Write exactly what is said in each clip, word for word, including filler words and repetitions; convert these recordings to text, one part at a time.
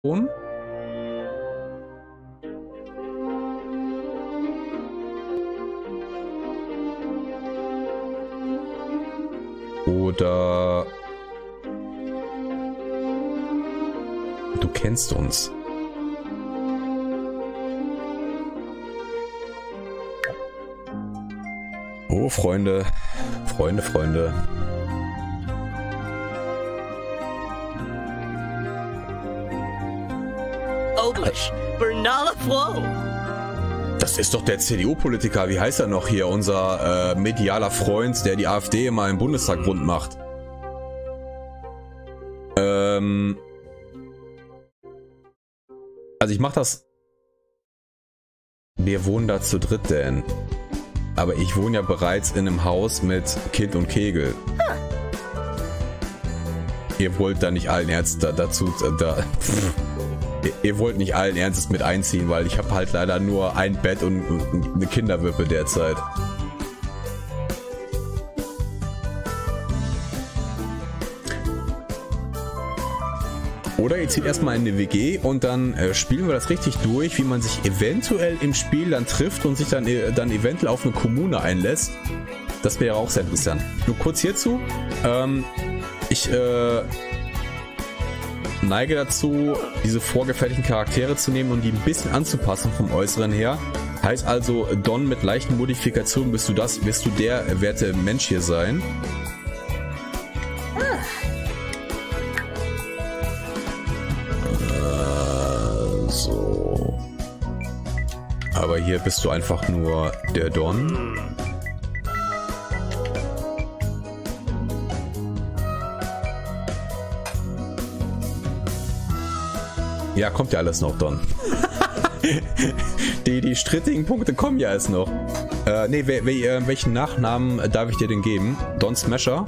Oder du kennst uns. Oh, Freunde, Freunde, Freunde. Oblish, Bernala Flo. Das ist doch der C D U-Politiker. Wie heißt er noch hier? Unser äh, medialer Freund, der die AfD immer im Bundestag rund macht. Ähm. Also ich mach das. Wir wohnen da zu dritt, denn. Aber ich wohne ja bereits in einem Haus mit Kind und Kegel. Ihr wollt da nicht allen Ernstes da, dazu. Da, ihr, ihr wollt nicht allen Ernstes mit einziehen, weil ich habe halt leider nur ein Bett und, und eine Kinderwippe derzeit. Oder ihr zieht erstmal in eine W G und dann äh, spielen wir das richtig durch, wie man sich eventuell im Spiel dann trifft und sich dann, äh, dann eventuell auf eine Kommune einlässt. Das wäre auch sehr interessant. Nur kurz hierzu. Ähm, ich äh, neige dazu, diese vorgefertigten Charaktere zu nehmen und die ein bisschen anzupassen vom Äußeren her. Heißt also, Don mit leichten Modifikationen, bist du das, wirst du der werte Mensch hier sein. So. Aber hier bist du einfach nur der Don. Ja, kommt ja alles noch, Don. die, die strittigen Punkte kommen ja erst noch. Äh, nee, wel, wel, welchen Nachnamen darf ich dir denn geben? Don Smasher?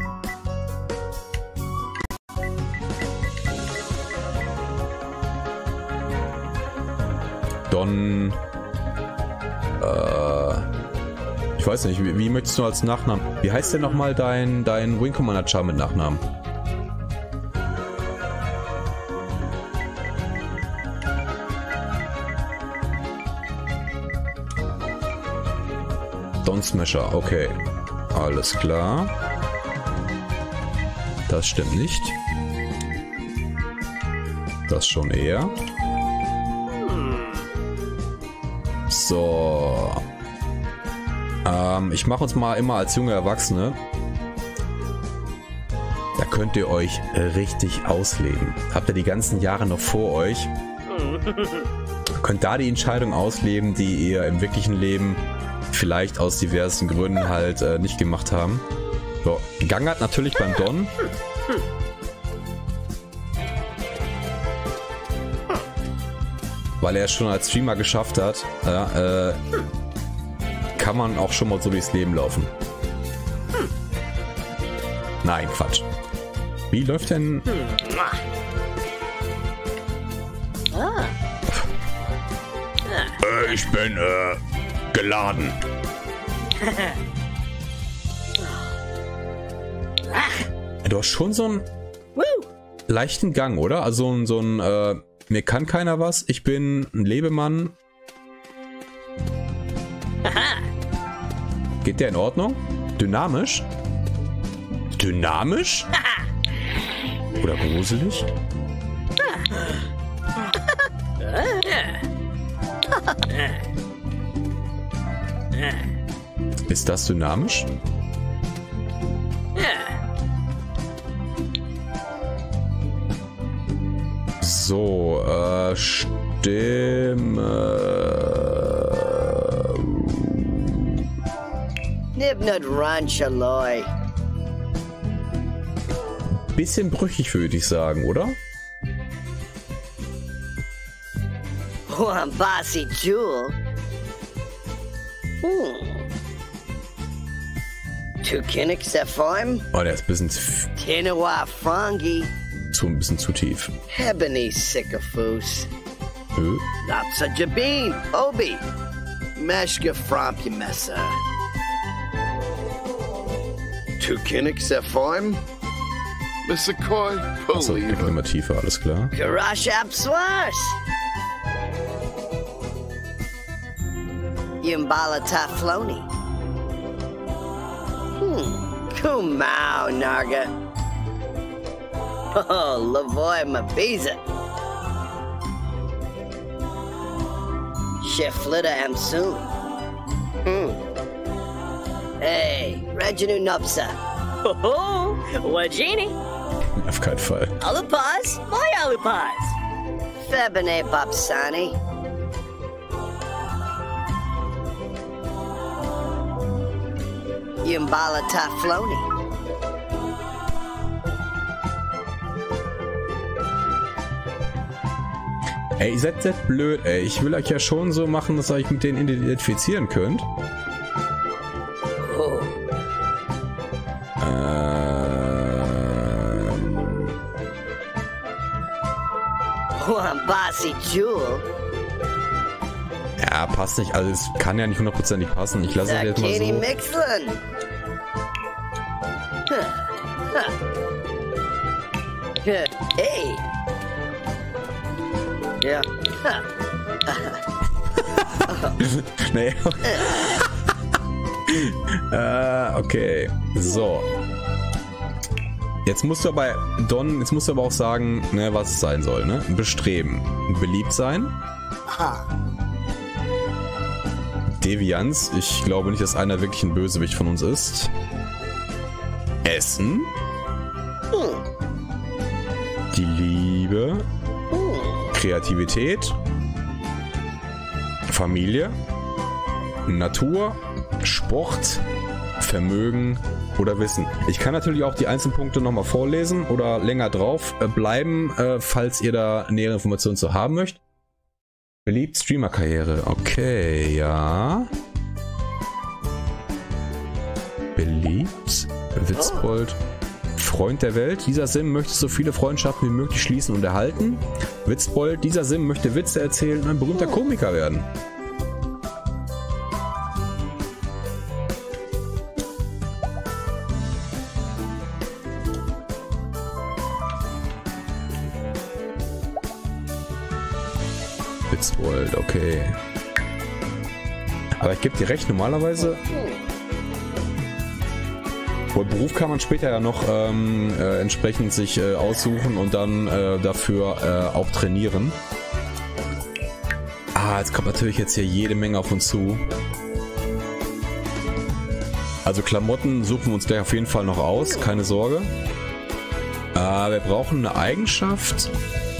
Don... Äh... Ich weiß nicht, wie, wie möchtest du als Nachnamen... Wie heißt denn nochmal dein, dein Wing Commander Char mit Nachnamen? Don Smasher, okay. Alles klar. Das stimmt nicht. Das schon eher. So. Ähm, ich mache uns mal immer als junge Erwachsene. Da könnt ihr euch richtig ausleben. Habt ihr die ganzen Jahre noch vor euch. Könnt da die Entscheidung ausleben, die ihr im wirklichen Leben vielleicht aus diversen Gründen halt äh, nicht gemacht haben. So, Gangart natürlich beim Don. Weil er es schon als Streamer geschafft hat, ja, äh, kann man auch schon mal so durchs Leben laufen. Nein, Quatsch. Wie läuft denn... Äh, ich bin, äh, geladen. Du hast schon so einen leichten Gang, oder? Also so ein, äh, mir kann keiner was, ich bin ein Lebemann. Geht der in Ordnung? Dynamisch? Dynamisch? Oder gruselig? Ist das dynamisch? So, äh, Stimme. Nibnut Ranchaloy. Bisschen brüchig, würde ich sagen, oder? Wambasi Jewel. Hm. Tukinik Sephoim. Oh, der ist ein bisschen Tinawa Frangi. zu, ein bisschen zu tief. Hebony Sycophus. Äh? Lapsa Jabin. Obi. Meshka Frampumessa. Tukinik Sephoim. Mister Coy, Achso, geht immer tiefer, alles klar. Garash Abswas. Yumbala Tafloni. Hmm. Kumau, Narga. Oh, Lavoy Mabiza. Shiflita Amsoon. Hmm. Hey, Reginu Nupsa. Oh, Wajini. Auf keinen Fall. Alupaz, my Alupaz. Febene Babsani. Yumbala Tafloni. Ey, ihr seid sehr blöd, ey. Ich will euch ja schon so machen, dass ihr euch mit denen identifizieren könnt. Oh. Ähm. Wambasi Jewel. Ja, passt nicht. Also, es kann ja nicht hundertprozentig passen. Ich lasse es jetzt mal Zakini so. Mixlin. Huh. Huh. Huh. Hey. Yeah. Huh. Nee. äh, okay. So. Jetzt musst du aber, Don, jetzt musst du aber auch sagen, ne, was es sein soll, ne? Bestreben. Beliebt sein. Aha. Devianz. Ich glaube nicht, dass einer wirklich ein Bösewicht von uns ist. Essen. Hm. Die Liebe. Hm. Kreativität. Familie. Natur. Sport. Vermögen oder Wissen. Ich kann natürlich auch die einzelnen Punkte nochmal vorlesen oder länger drauf bleiben, äh, falls ihr da nähere Informationen zu haben möchtet. Beliebt Streamer-Karriere. Okay, ja. Beliebt. Witzbold. Freund der Welt. Dieser Sim möchte so viele Freundschaften wie möglich schließen und erhalten. Witzbold. Dieser Sim möchte Witze erzählen und ein berühmter Komiker werden. Witzbold, okay. Aber ich gebe dir recht, normalerweise... Und Beruf kann man später ja noch ähm, äh, entsprechend sich äh, aussuchen und dann äh, dafür äh, auch trainieren. Ah, jetzt kommt natürlich jetzt hier jede Menge auf uns zu. Also Klamotten suchen wir uns gleich auf jeden Fall noch aus, keine Sorge. Äh, wir brauchen eine Eigenschaft.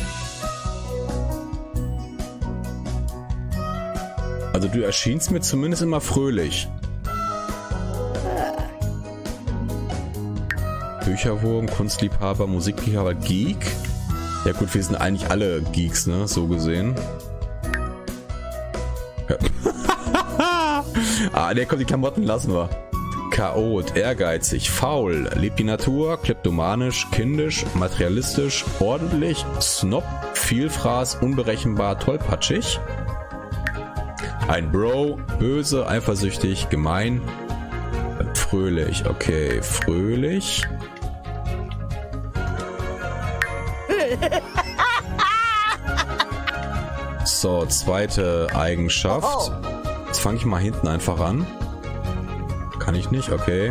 Also du erschienst mir zumindest immer fröhlich. Bücherwurm, Kunstliebhaber, Musikliebhaber, Geek. Ja gut, wir sind eigentlich alle Geeks, ne? So gesehen. Ja. Ah, der kommt, die Klamotten lassen wir. Chaot, ehrgeizig, faul, liebt die Natur, kleptomanisch, kindisch, materialistisch, ordentlich, Snob, Vielfraß, unberechenbar, tollpatschig. Ein Bro, böse, eifersüchtig, gemein, fröhlich, okay, fröhlich. So, zweite Eigenschaft. Jetzt fange ich mal hinten einfach an. Kann ich nicht, okay.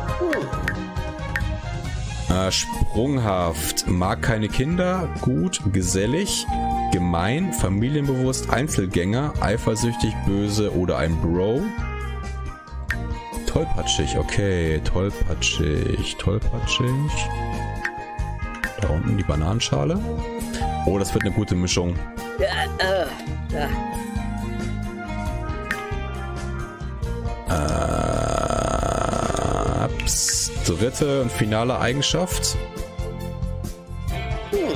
Äh, sprunghaft, mag keine Kinder, gut, gesellig, gemein, familienbewusst, Einzelgänger, eifersüchtig, böse oder ein Bro. Tollpatschig, okay, tollpatschig, tollpatschig. Da unten die Bananenschale. Oh, das wird eine gute Mischung. Uh, uh, uh. Äh, ups, dritte und finale Eigenschaft. Hmm.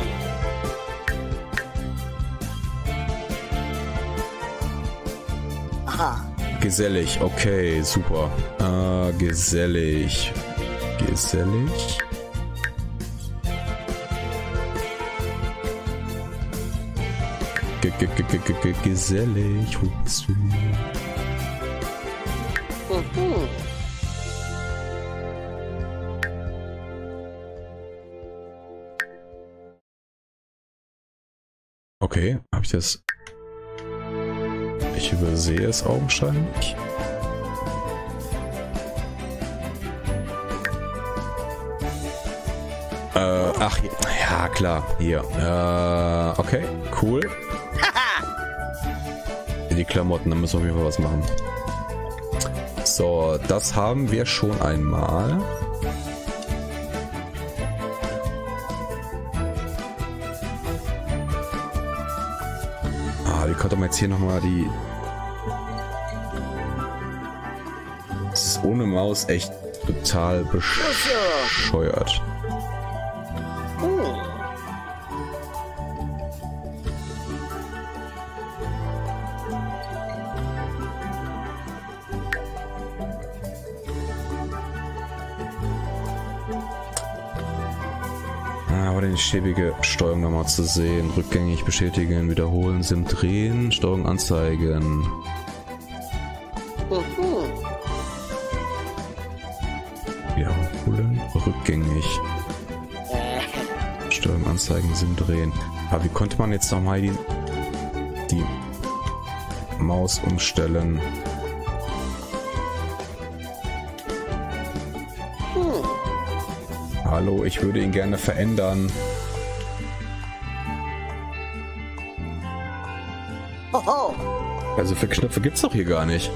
Aha. Gesellig, okay, super. Äh, gesellig. Gesellig. G -g -g -g -g -g Gesellig, wo bist du? Mhm. Okay, habe ich das... Ich übersehe es augenscheinlich. Äh, ach, ja, klar, hier. Äh, okay, cool. Die Klamotten, da müssen wir auf jeden Fall was machen. So, das haben wir schon einmal. Ah, wie konnte man jetzt hier nochmal die... Das ist ohne Maus echt total bescheuert. Die schäbige Steuerung nochmal zu sehen. Rückgängig bestätigen, wiederholen, Sim drehen, Steuerung anzeigen. Wiederholen, rückgängig. Steuerung anzeigen, Sim drehen. Aber wie konnte man jetzt nochmal die, die Maus umstellen? Hallo, ich würde ihn gerne verändern. Hoho. Also für Knöpfe gibt's doch hier gar nicht.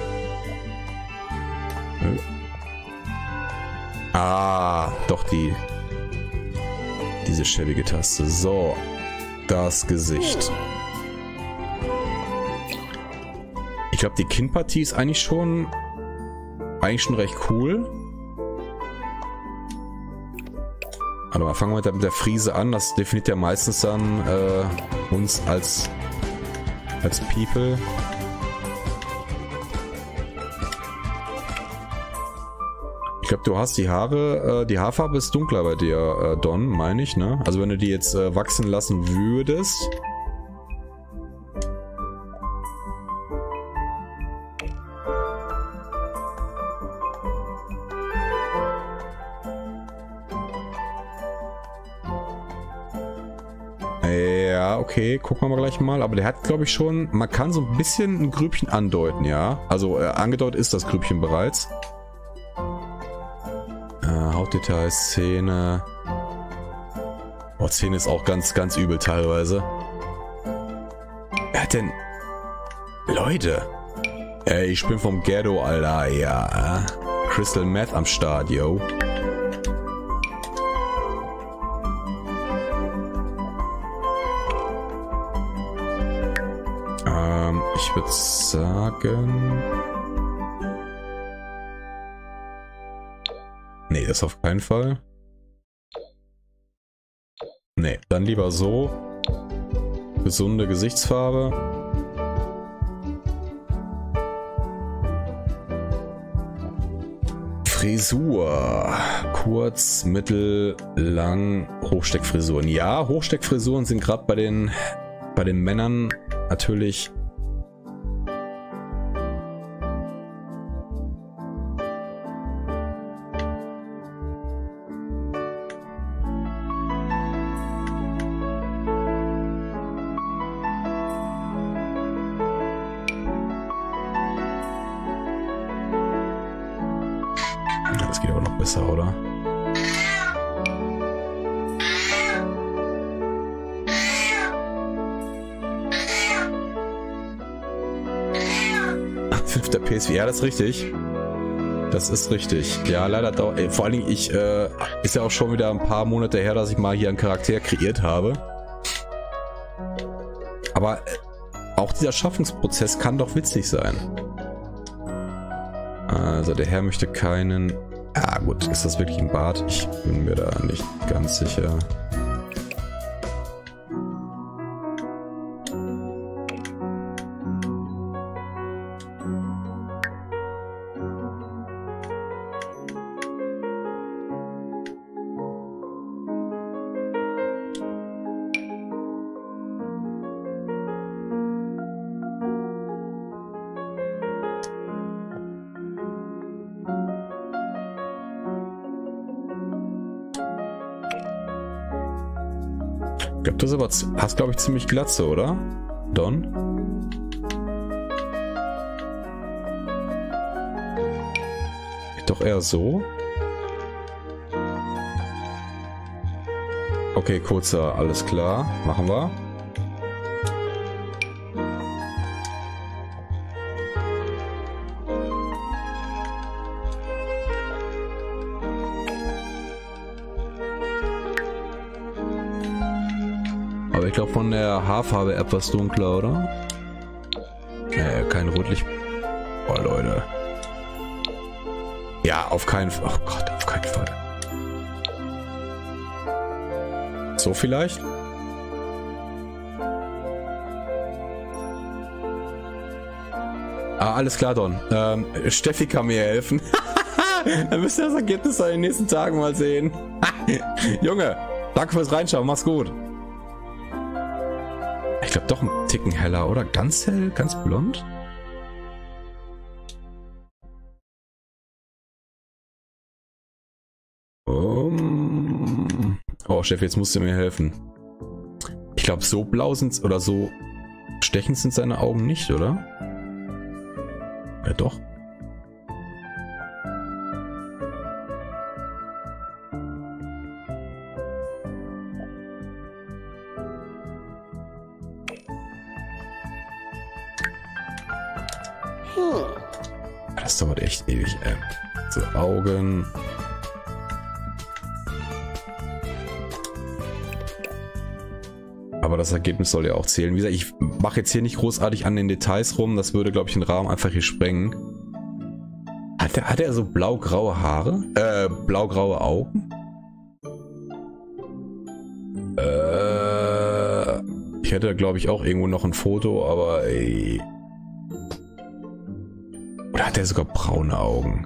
Ah, doch die. Diese schäbige Taste. So, das Gesicht. Ich glaube, die Kinnpartie ist eigentlich schon, eigentlich schon recht cool. Warte mal, fangen wir mit der Friese an. Das definiert ja meistens dann äh, uns als, als People. Ich glaube, du hast die Haare, äh, die Haarfarbe ist dunkler bei dir, äh, Don, meine ich, ne? Also wenn du die jetzt äh, wachsen lassen würdest. Ja, okay, gucken wir mal gleich mal. Aber der hat, glaube ich, schon... Man kann so ein bisschen ein Grübchen andeuten, ja. Also, äh, angedeutet ist das Grübchen bereits. Äh, Hautdetails, Zähne... Oh, Zähne ist auch ganz, ganz übel teilweise. Er hat denn... Leute! Ey, ich bin vom Ghetto, Alter, ja. Crystal Meth am Start, yo. Ich würde sagen... Nee, das auf keinen Fall. Nee, dann lieber so. Gesunde Gesichtsfarbe. Frisur. Kurz, mittel, lang, Hochsteckfrisuren. Ja, Hochsteckfrisuren sind gerade bei den, bei den Männern natürlich... Das geht aber noch besser, oder? Fünfter P S V, ja, das ist richtig. Das ist richtig. Ja, leider dauert. Vor allen Dingen, ich, äh, ist ja auch schon wieder ein paar Monate her, dass ich mal hier einen Charakter kreiert habe. Aber äh, auch dieser Schaffungsprozess kann doch witzig sein. Also, der Herr möchte keinen... Ah, gut, ist das wirklich ein Bart? Ich bin mir da nicht ganz sicher. glaube, das aber hast, glaube ich, ziemlich Glatze, oder? Don? Doch eher so. Okay, kurzer, alles klar. Machen wir. Aber ich glaube von der Haarfarbe etwas dunkler, oder? Äh, kein Rotlicht. Oh, Leute. Ja, auf keinen Fall. Oh Gott, auf keinen Fall. So vielleicht? Ah, alles klar, Don. Ähm, Steffi kann mir helfen. Dann müsst ihr das Ergebnis in den nächsten Tagen mal sehen. Junge, danke fürs Reinschauen. Mach's gut. Ich glaube doch ein Ticken heller, oder? Ganz hell? Ganz blond? Um. Oh, Chef, jetzt musst du mir helfen. Ich glaube, so blau sind oder so stechend sind seine Augen nicht, oder? Ja, doch. Das dauert echt ewig, ey. So, Augen. Aber das Ergebnis soll ja auch zählen. Wie gesagt, ich mache jetzt hier nicht großartig an den Details rum. Das würde, glaube ich, den Rahmen einfach hier sprengen. Hat er, hat er so blau-graue Haare? Äh, blau-graue Augen? Äh, ich hätte, glaube ich, auch irgendwo noch ein Foto, aber ey. Oder hat er sogar braune Augen?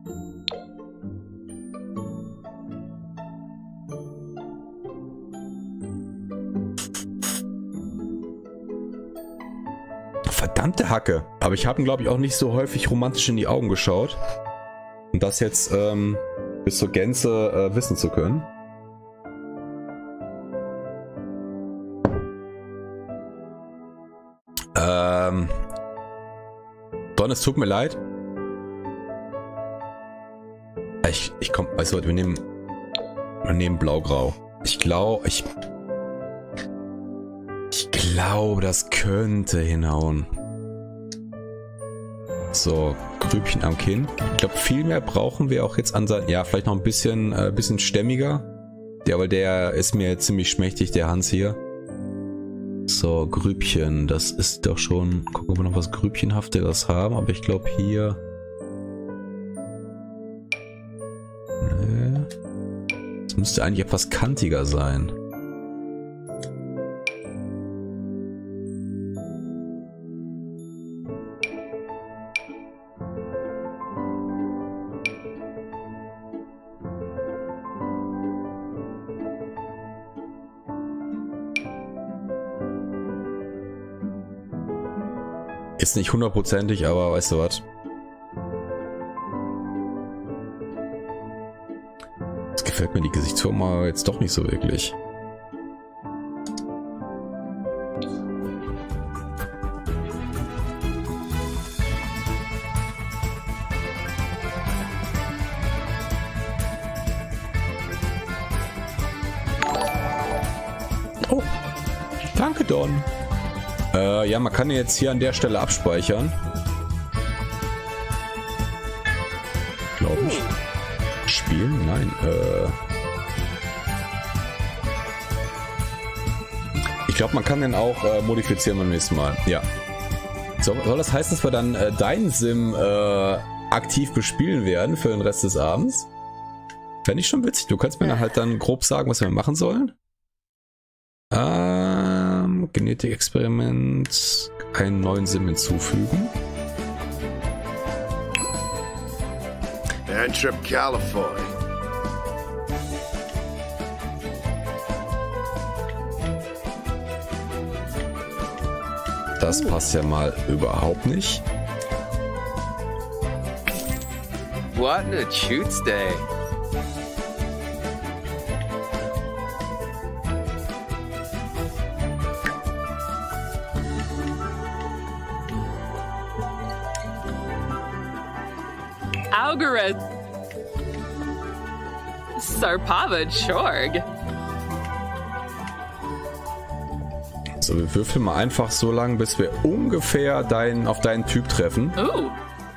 Verdammte Hacke. Aber ich habe ihn, glaube ich, auch nicht so häufig romantisch in die Augen geschaut. Um das jetzt ähm, bis zur Gänze äh, wissen zu können. Ähm... Don, es tut mir leid. Ich, ich komm, weißt du, wir nehmen, wir nehmen Blau-Grau. Ich glaube, ich, ich glaube, das könnte hinhauen. So, Grübchen am Kinn. Ich glaube, viel mehr brauchen wir auch jetzt an sein, ja, vielleicht noch ein bisschen, äh, bisschen stämmiger. Ja, weil der ist mir ziemlich schmächtig, der Hans hier. So, Grübchen, das ist doch schon... Gucken, ob wir noch was Grübchenhafteres haben, aber ich glaube hier... Nee. Das müsste eigentlich etwas kantiger sein. Ist nicht hundertprozentig, aber weißt du was? Das gefällt mir die Gesichtsform aber jetzt doch nicht so wirklich. Oh, danke Don. Äh, ja, man kann jetzt hier an der Stelle abspeichern. Glaube ich. Spielen? Nein. Äh ich glaube, man kann den auch äh, modifizieren beim nächsten Mal. Ja. So, soll das heißen, dass wir dann äh, deinen Sim äh, aktiv bespielen werden für den Rest des Abends? Fände ich schon witzig. Du kannst mir dann halt dann grob sagen, was wir machen sollen. Ähm, Genetik-Experiment, einen neuen Sim hinzufügen. Anthrop Califoy. Das passt ja mal überhaupt nicht. What a shoots day. Algorithm. Sarpava Chorg. So, wir würfeln mal einfach so lange, bis wir ungefähr dein, auf deinen Typ treffen. Ooh.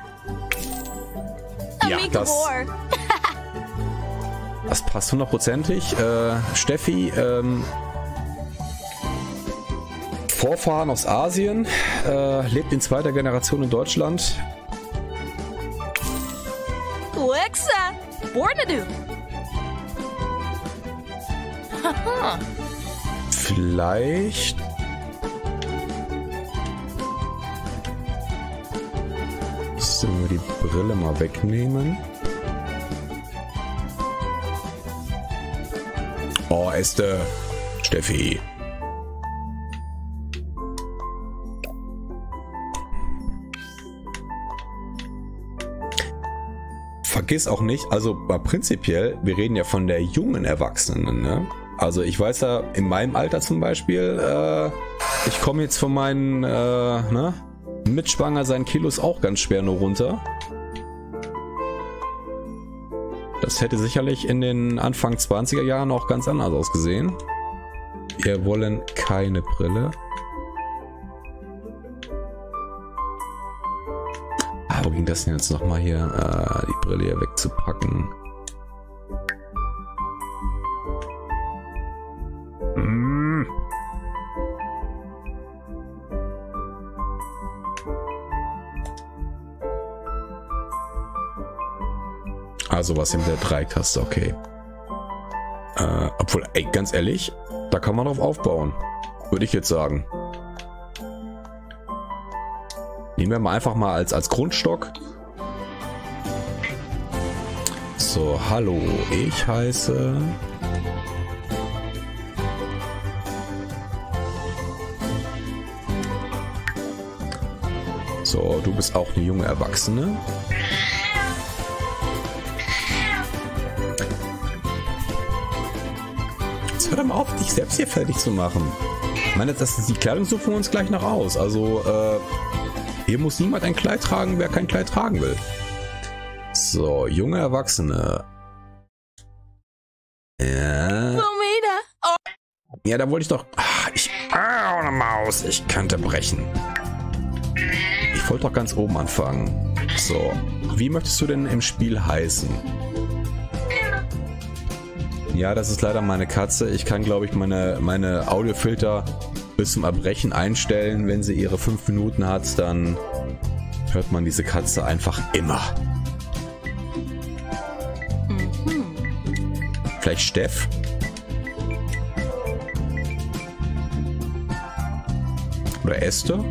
Ja, das, das passt hundertprozentig. Äh, Steffi, ähm, Vorfahren aus Asien, äh, lebt in zweiter Generation in Deutschland. Lexa, Bornadu. Vielleicht... Müssen wir die Brille mal wegnehmen. Oh, Äste. Steffi. Vergiss auch nicht, also prinzipiell, wir reden ja von der jungen Erwachsenen, ne? Also ich weiß ja, in meinem Alter zum Beispiel, äh, ich komme jetzt von meinen, äh, ne? Mitschwanger, sein Kilo ist auch ganz schwer nur runter. Das hätte sicherlich in den Anfang zwanziger Jahren auch ganz anders ausgesehen. Wir wollen keine Brille. Ah, wo ging das denn jetzt nochmal hier? Äh, die Brille hier wegzupacken. Mm. Also was in der Dreitaste, okay. Äh, obwohl, ey, ganz ehrlich, da kann man drauf aufbauen. Würde ich jetzt sagen. Nehmen wir mal einfach mal als, als Grundstock. So, hallo, ich heiße... So, du bist auch eine junge Erwachsene. Jetzt hör doch mal auf, dich selbst hier fertig zu machen. Ich meine, das ist die Kleidung, suchen wir uns gleich noch aus. Also, äh, hier muss niemand ein Kleid tragen, wer kein Kleid tragen will. So, junge Erwachsene. Ja. Ja, da wollte ich doch... Ach, ich... Ah, eine Maus. Ich könnte brechen. Ich wollte doch ganz oben anfangen. So, wie möchtest du denn im Spiel heißen? Ja, das ist leider meine Katze. Ich kann, glaube ich, meine, meine Audiofilter bis zum Erbrechen einstellen. Wenn sie ihre fünf Minuten hat, dann hört man diese Katze einfach immer. Mhm. Vielleicht Steff? Oder Esther?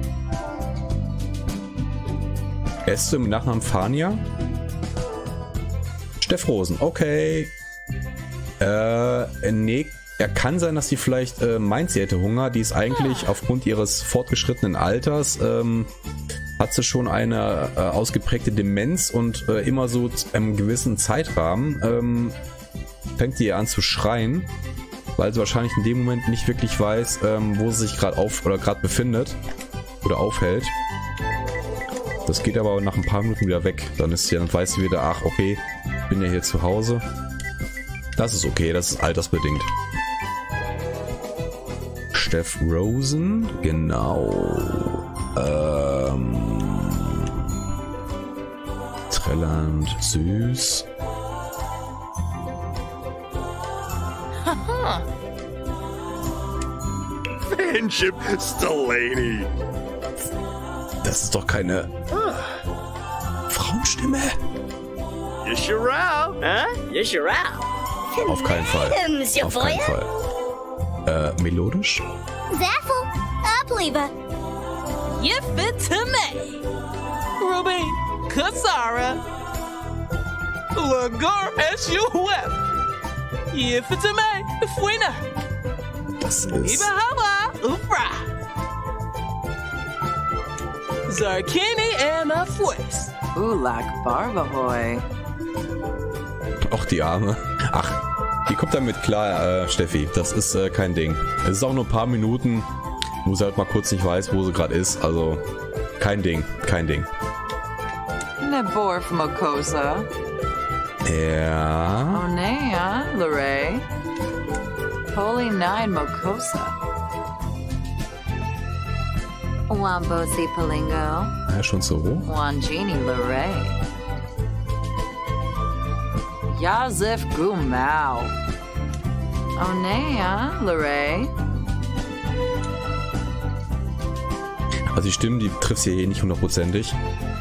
Esther mit Nachnamen Fania? Steff Rosen, okay. Äh, nee, ja, kann sein, dass sie vielleicht äh, meint, sie hätte Hunger. Die ist eigentlich aufgrund ihres fortgeschrittenen Alters, ähm, hat sie schon eine äh, ausgeprägte Demenz und äh, immer so einem gewissen Zeitrahmen ähm, fängt sie an zu schreien, weil sie wahrscheinlich in dem Moment nicht wirklich weiß, ähm, wo sie sich gerade auf oder gerade befindet oder aufhält. Das geht aber nach ein paar Minuten wieder weg. Dann ist sie, dann weiß sie wieder, ach okay, ich bin ja hier zu Hause. Das ist okay, das ist altersbedingt. Steff Rosen, genau. Ähm, Trelland Süß. Friendship Stellani. Das ist doch keine Frauenstimme. Yeshirao. Huh? Yeshirao. Auf keinen Fall. Monsieur Auf keinen Fall. Äh, melodisch? Zaffel, Abliva. Yifitame. Ruby. Kasara. Lagar Eshuweb. Yifitame. Fuina. Das ist... Ibahawa. Ufra. Zarkini Emma Fues. Ulak Barbahoy. Auch die Arme. Ach, die kommt damit klar, äh, Steffi. Das ist äh, kein Ding. Es ist auch nur ein paar Minuten, wo sie halt mal kurz nicht weiß, wo sie gerade ist. Also, kein Ding. Kein Ding. Borf Mokosa. Ja. Onea, Lorray. Holy Nine Mokosa. Wambosi Palingo. Ja, schon so. Wanjini Lorray. Yazif Gumau. Onea, Lorray. Also die Stimmen, die triffst du hier nicht hundertprozentig.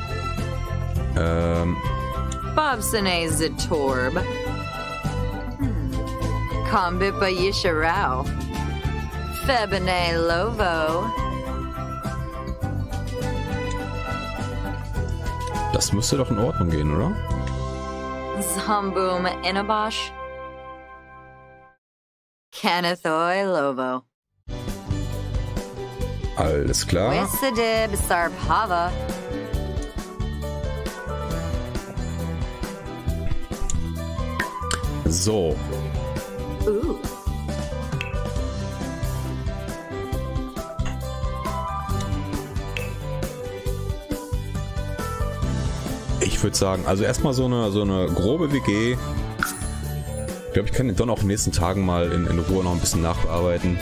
Ähm. Bobsine Zitorb. Hmm. Kombipa Yisharao. Febine Lovo. Das müsste doch in Ordnung gehen, oder? Zomboom Inabosh. Kennethoi Lovo. Alles klar. Wissadib Sarpava. So. Ooh. Ich würde sagen, also erstmal so eine, so eine grobe W G. Ich glaube, ich kann den Don auch in den nächsten Tagen mal in, in Ruhe noch ein bisschen nachbearbeiten.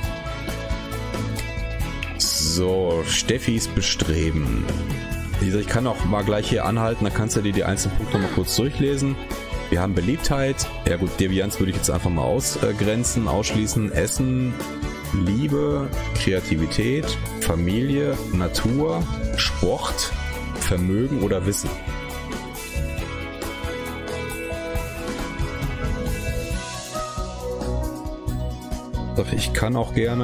So, Steffis Bestreben. Wie gesagt, ich kann auch mal gleich hier anhalten, dann kannst du dir die einzelnen Punkte mal kurz durchlesen. Wir haben Beliebtheit. Ja gut, Devianz würde ich jetzt einfach mal ausgrenzen, ausschließen. Essen, Liebe, Kreativität, Familie, Natur, Sport, Vermögen oder Wissen. Ich kann auch gerne...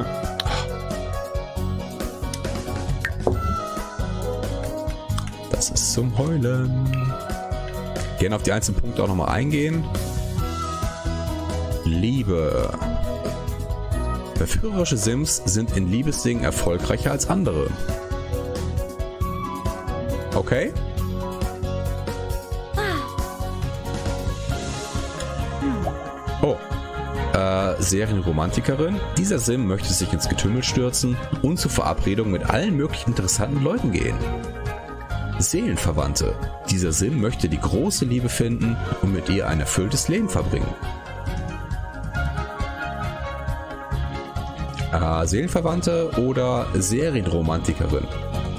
Das ist zum Heulen. Gerne auf die einzelnen Punkte auch nochmal eingehen. Liebe. Verführerische Sims sind in Liebesdingen erfolgreicher als andere. Okay. Oh. Äh, Serienromantikerin. Dieser Sim möchte sich ins Getümmel stürzen und zur Verabredung mit allen möglichen interessanten Leuten gehen. Seelenverwandte. Dieser Sim möchte die große Liebe finden und mit ihr ein erfülltes Leben verbringen. Äh, Seelenverwandte oder Serienromantikerin.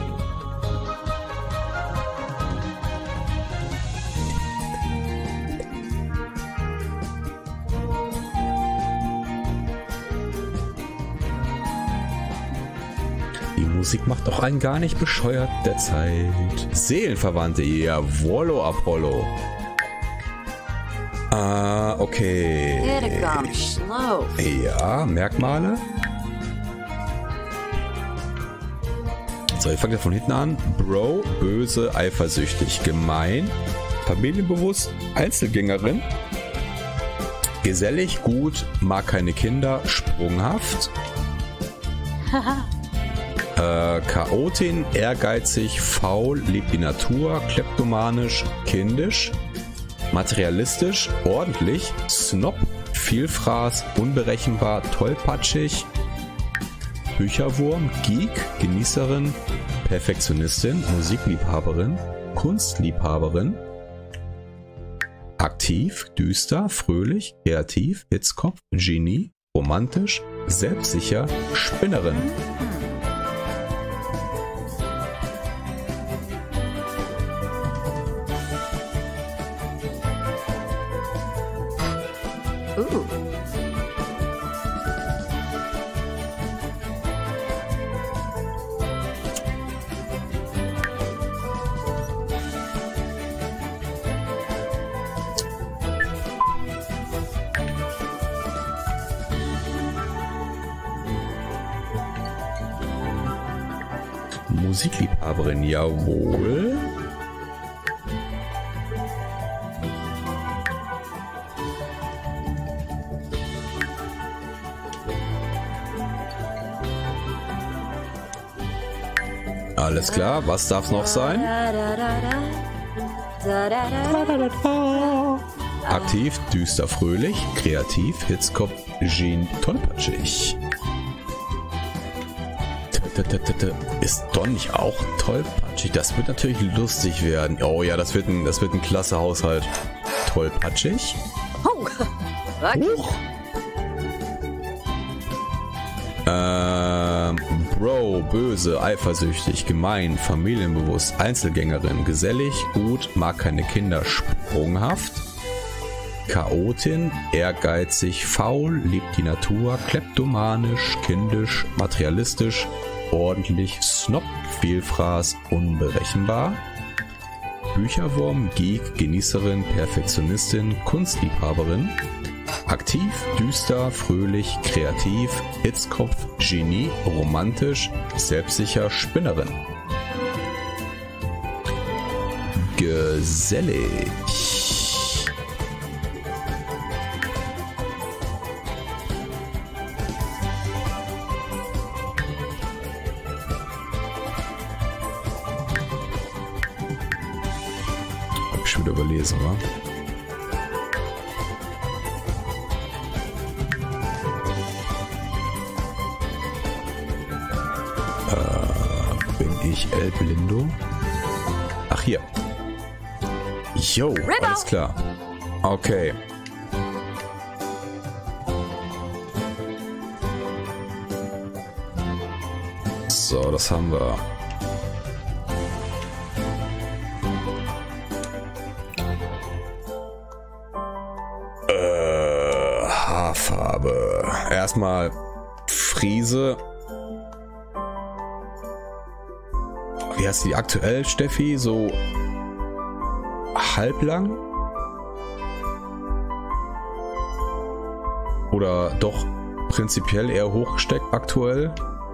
Musik macht auch einen gar nicht bescheuert derzeit. Seelenverwandte, jawollo Apollo. Ah, okay. Ja, Merkmale. So, ich fange ja von hinten an. Bro, böse, eifersüchtig, gemein, familienbewusst, Einzelgängerin, gesellig, gut, mag keine Kinder, sprunghaft. Äh, Chaotin, ehrgeizig, faul, liebt die Natur, kleptomanisch, kindisch, materialistisch, ordentlich, Snob, Vielfraß, unberechenbar, tollpatschig, Bücherwurm, Geek, Genießerin, Perfektionistin, Musikliebhaberin, Kunstliebhaberin, aktiv, düster, fröhlich, kreativ, Hitzkopf, Genie, romantisch, selbstsicher, Spinnerin. Musikliebhaberin, jawohl. Alles klar, was darf es noch sein? Aktiv, düster, fröhlich, kreativ, Hitzkopf, Gene, tollpatschig. Ist Don nicht auch tollpatschig? Das wird natürlich lustig werden. Oh ja, das wird ein, das wird ein klasse Haushalt. Tollpatschig? Oh, Huch. Ähm, Bro, böse, eifersüchtig, gemein, familienbewusst, Einzelgängerin, gesellig, gut, mag keine Kinder, sprunghaft, Chaotin, ehrgeizig, faul, liebt die Natur, kleptomanisch, kindisch, materialistisch, ordentlich, Snob, Vielfraß, unberechenbar, Bücherwurm, Geek, Genießerin, Perfektionistin, Kunstliebhaberin, aktiv, düster, fröhlich, kreativ, Hitzkopf, Genie, romantisch, selbstsicher, Spinnerin. Gesellig. Hab ich schon wieder überlesen, wa? El Blindo. Ach, hier. Jo, alles klar. Okay. So, das haben wir. Äh, Haarfarbe. Erstmal Friese. Wie heißt die aktuell, Steffi? So halblang? Oder doch prinzipiell eher hochgesteckt aktuell?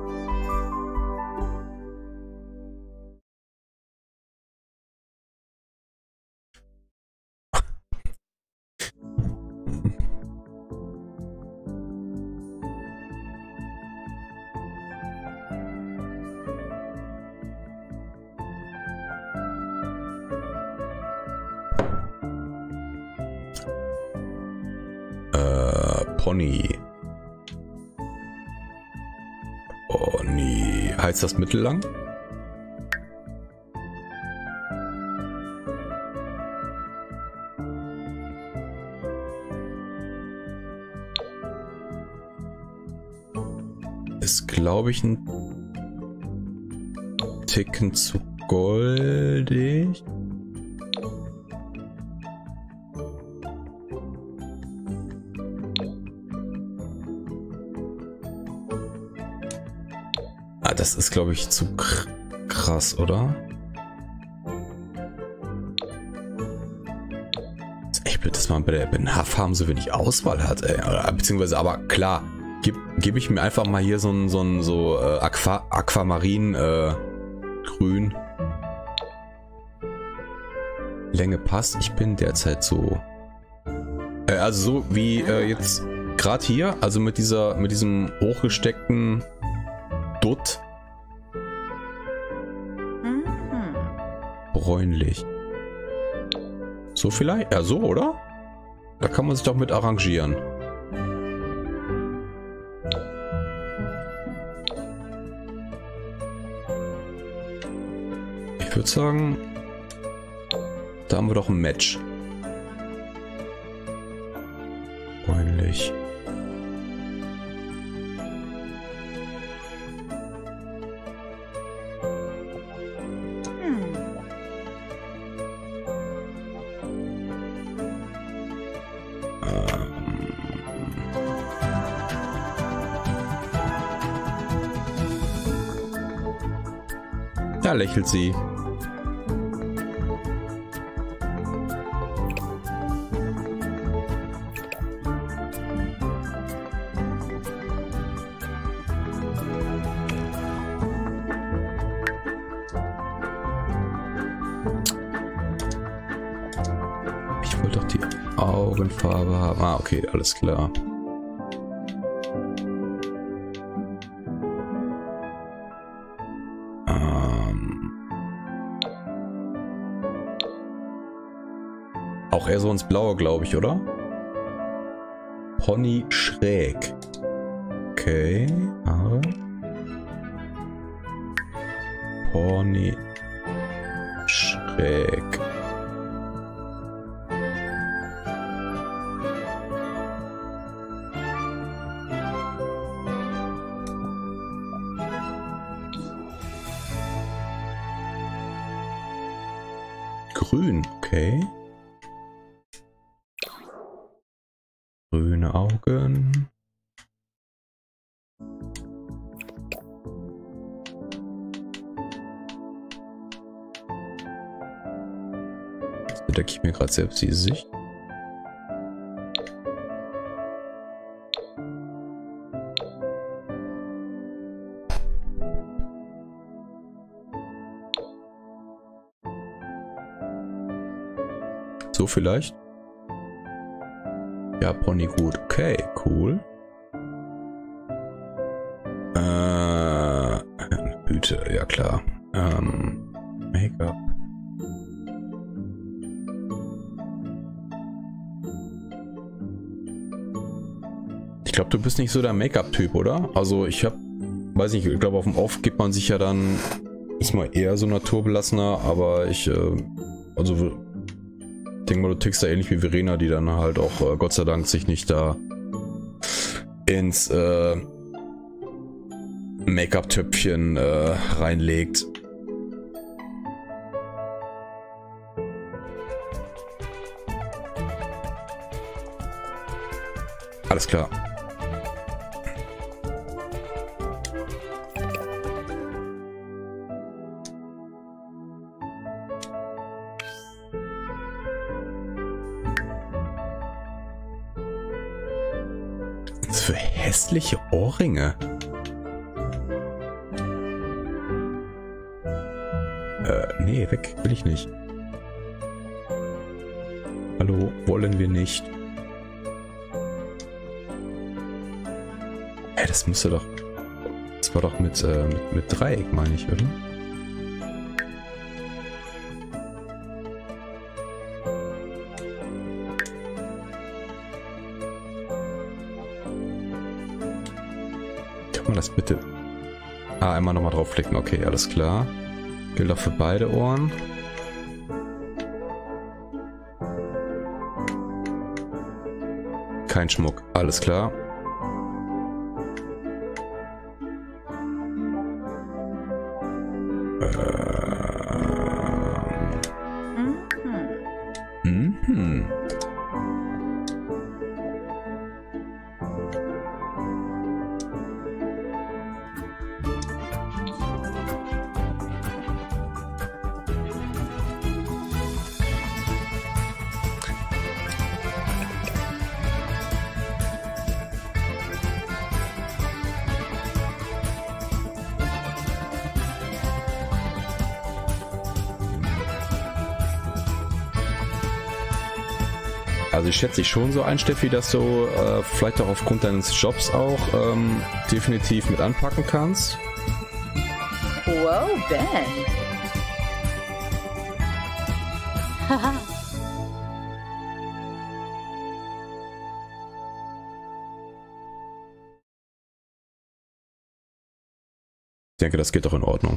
Pony. Pony. Heißt das mittellang? Ist, glaube ich, ein Ticken zu goldig. Das ist, glaube ich, zu krass, oder? Das ist echt blöd, dass man bei, der, bei den Haarfarben so wenig Auswahl hat, ey. Oder, beziehungsweise, aber klar, gebe geb ich mir einfach mal hier so ein so, ein, so äh, Aqua, Aquamarin äh, grün. Länge passt. Ich bin derzeit so. Äh, also so wie äh, jetzt gerade hier, also mit dieser, mit diesem hochgesteckten Dutt. Bräunlich. So vielleicht? Ja, so, oder? Da kann man sich doch mit arrangieren. Ich würde sagen, da haben wir doch ein Match. Bräunlich. Da lächelt sie. Ich wollte doch die Augenfarbe haben. Ah, okay, alles klar. Auch eher so ins Blaue, glaube ich, oder? Pony schräg. Okay, Haare. Pony. Schräg. Grün, okay. Grüne Augen. Jetzt bedecke ich mir gerade selbst die Sicht. So vielleicht? Ja, Pony gut. Okay, cool. Äh, Hüte, ja klar. Ähm, Make-up. Ich glaube, du bist nicht so der Make-up-Typ, oder? Also ich hab, weiß nicht, ich glaube auf dem Off gibt man sich ja dann, ist mal eher so naturbelassener, aber ich, äh, also ich denke mal, du tickst da ähnlich wie Verena, die dann halt auch, äh, Gott sei Dank, sich nicht da ins äh, Make-up-Töpfchen äh, reinlegt. Alles klar. Für hässliche Ohrringe. Äh, nee, weg will ich nicht. Hallo, wollen wir nicht. Ey, das müsste doch... Das war doch mit, äh, mit, mit Dreieck, meine ich, oder? Das bitte. Ah, einmal nochmal draufklicken. Okay, alles klar. Gilt auch für beide Ohren. Kein Schmuck. Alles klar. Ähm. Mhm. Also ich schätze dich schon so ein, Steffi, dass du äh, vielleicht auch aufgrund deines Jobs auch ähm, definitiv mit anpacken kannst. Whoa, Ben. Haha. Ich denke, das geht doch in Ordnung.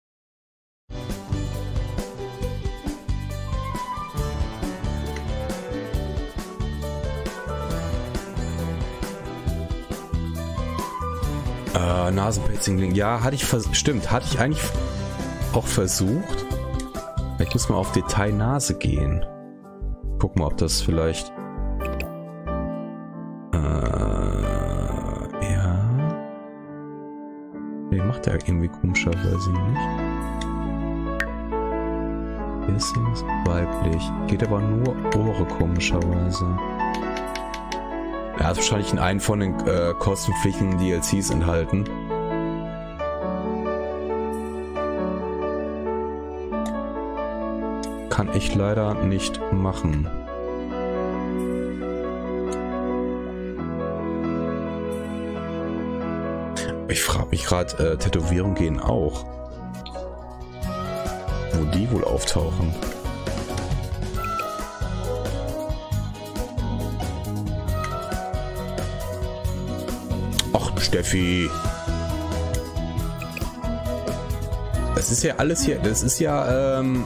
Äh, Nasenpiercing, ja, hatte ich vers- stimmt, hatte ich eigentlich auch versucht. Ich muss mal auf Detail Nase gehen. Guck mal, ob das vielleicht... Äh, ja... Nee, macht er irgendwie komischerweise nicht. Piercing ist weiblich. Geht aber nur Ohre komischerweise. Er hat wahrscheinlich in einen von den äh, kostenpflichtigen D L Cs enthalten. Kann ich leider nicht machen. Ich frage mich gerade, äh, Tätowierungen gehen auch. Wo die wohl auftauchen. Ach, Steffi. Das ist ja alles hier, das ist ja ähm,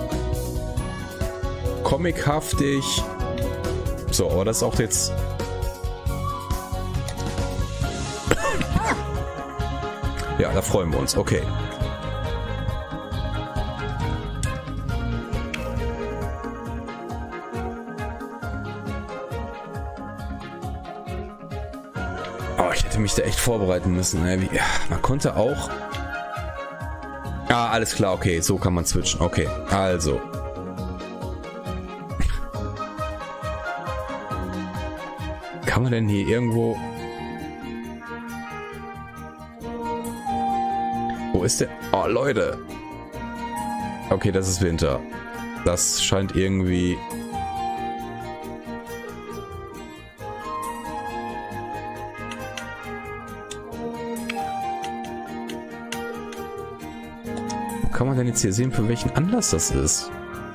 comichaftig. So, aber das ist auch jetzt... Ja, da freuen wir uns. Okay. Oh, ich hätte mich da echt vorbereiten müssen. Ne? Wie, ja, man konnte auch... Ah, alles klar, okay. So kann man switchen. Okay, also. Kann man denn hier irgendwo... Wo ist der? Oh, Leute. Okay, das ist Winter. Das scheint irgendwie... Wo kann man denn jetzt hier sehen, für welchen Anlass das ist?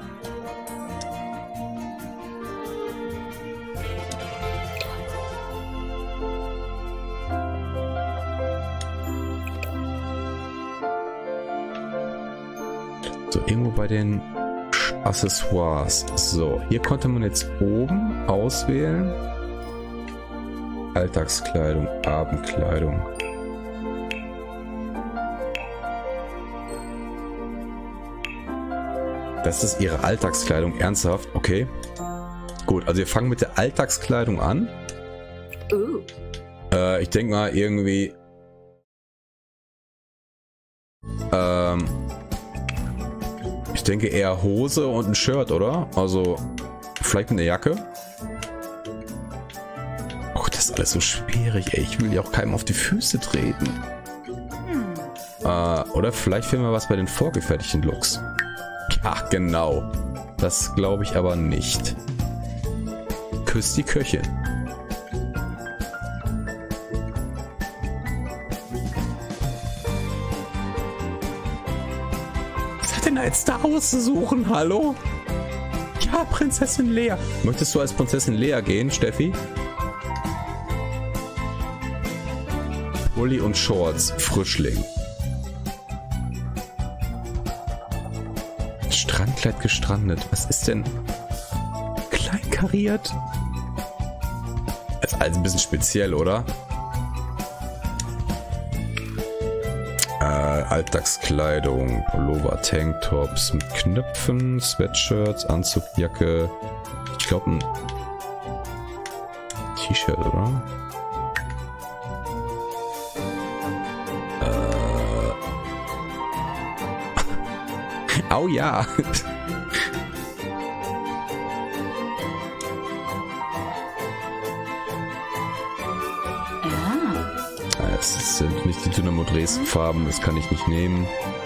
So, irgendwo bei den Accessoires. So, hier konnte man jetzt oben auswählen. Alltagskleidung, Abendkleidung. Das ist ihre Alltagskleidung, ernsthaft? Okay. Gut, also wir fangen mit der Alltagskleidung an. Ooh. Äh, ich denke mal irgendwie... Ähm... Ich denke eher Hose und ein Shirt, oder? Also, vielleicht eine Jacke. Oh, das ist alles so schwierig, ey. Ich will ja auch keinem auf die Füße treten. Hm. Äh, oder vielleicht finden wir was bei den vorgefertigten Looks. Ja, genau. Das glaube ich aber nicht. Küsst die Köchin. Denn als da auszusuchen, hallo? Ja, Prinzessin Lea. Möchtest du als Prinzessin Lea gehen, Steffi? Pulli und Shorts, Frischling. Strandkleid gestrandet. Was ist denn? Kleinkariert? Das ist alles ein bisschen speziell, oder? Alltagskleidung, Pullover, Tanktops mit Knöpfen, Sweatshirts, Anzug, Jacke. Ich glaube ein T-Shirt, oder? Äh. Oh ja. Das sind nicht die Dynamo Dresden Farben, das kann ich nicht nehmen.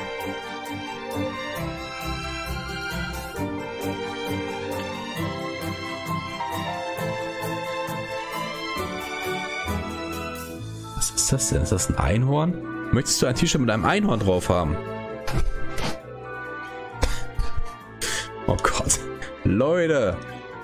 Was ist das denn? Ist das ein Einhorn? Möchtest du ein T-Shirt mit einem Einhorn drauf haben? Oh Gott. Leute!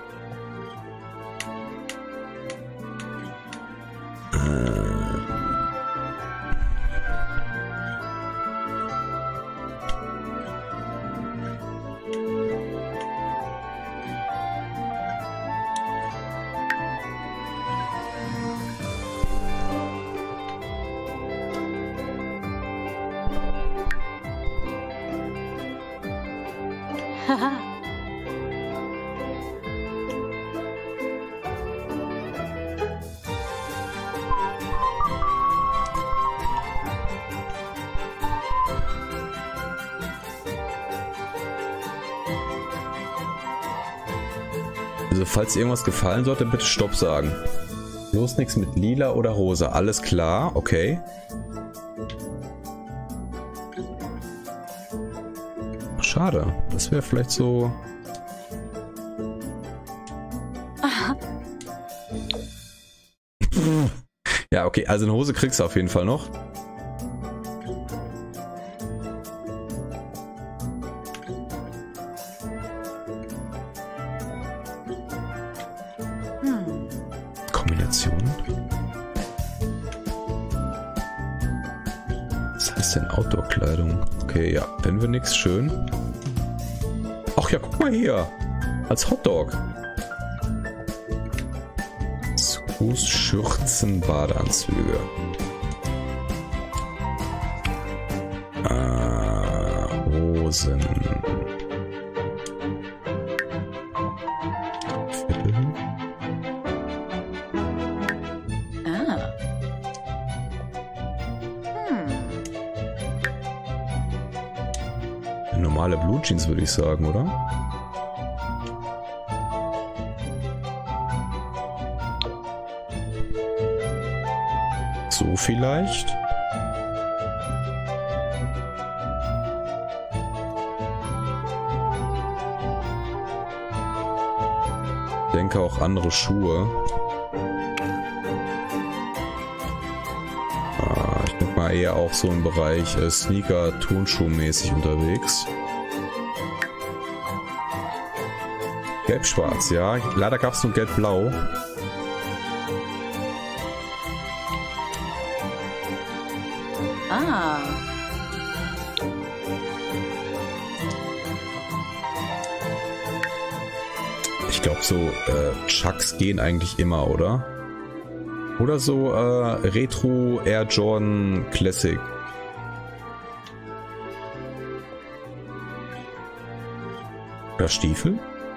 Also falls irgendwas gefallen sollte, bitte Stopp sagen. Bloß nichts mit lila oder rosa. Alles klar, okay. Schade. Das wäre vielleicht so... Ja, okay. Also eine Hose kriegst du auf jeden Fall noch. ist denn Outdoor-Kleidung? Okay, ja. Wenn wir nichts, schön. Ach ja, guck mal hier. Als Hotdog. Fuß, Schürzen, Badeanzüge. Äh, Hosen. Viertel. Ah. Hm. Normale Blue Jeans würde ich sagen, oder? So vielleicht? Ich denke auch andere Schuhe. Ah, ich denke mal eher auch so im Bereich äh, Sneaker, Turnschuh-mäßig unterwegs. Gelb-Schwarz, ja. Leider gab es nur Gelb-Blau. Ah. Ich glaube so äh, Chucks gehen eigentlich immer, oder? Oder so äh, Retro Air Jordan Classic. Oder Stiefel?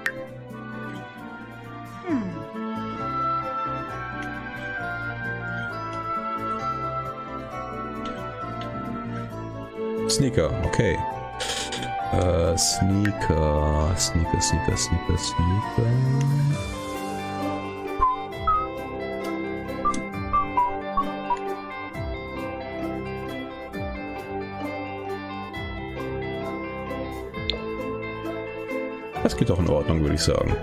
Sneaker, okay. Äh, Sneaker, Sneaker, Sneaker, Sneaker, Sneaker. Das geht auch in Ordnung, würde ich sagen.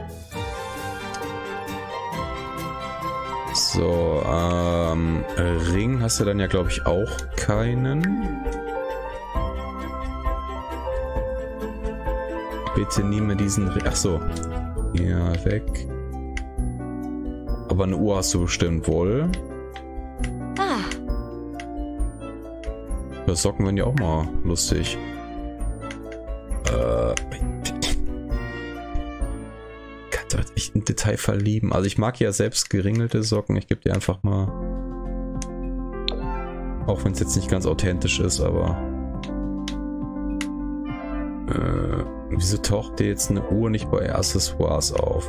So, ähm, Ring hast du dann ja, glaube ich, auch keinen. Bitte nimm mir diesen Ring. Ach so. Ja, weg. Aber eine Uhr hast du bestimmt wohl. Ah. Ja, Socken werden ja auch mal lustig. Äh. Kann doch echt ein Detail verlieben. Also ich mag ja selbst geringelte Socken. Ich gebe dir einfach mal. Auch wenn es jetzt nicht ganz authentisch ist, aber. Äh. Wieso taucht dir jetzt eine Uhr nicht bei Accessoires auf?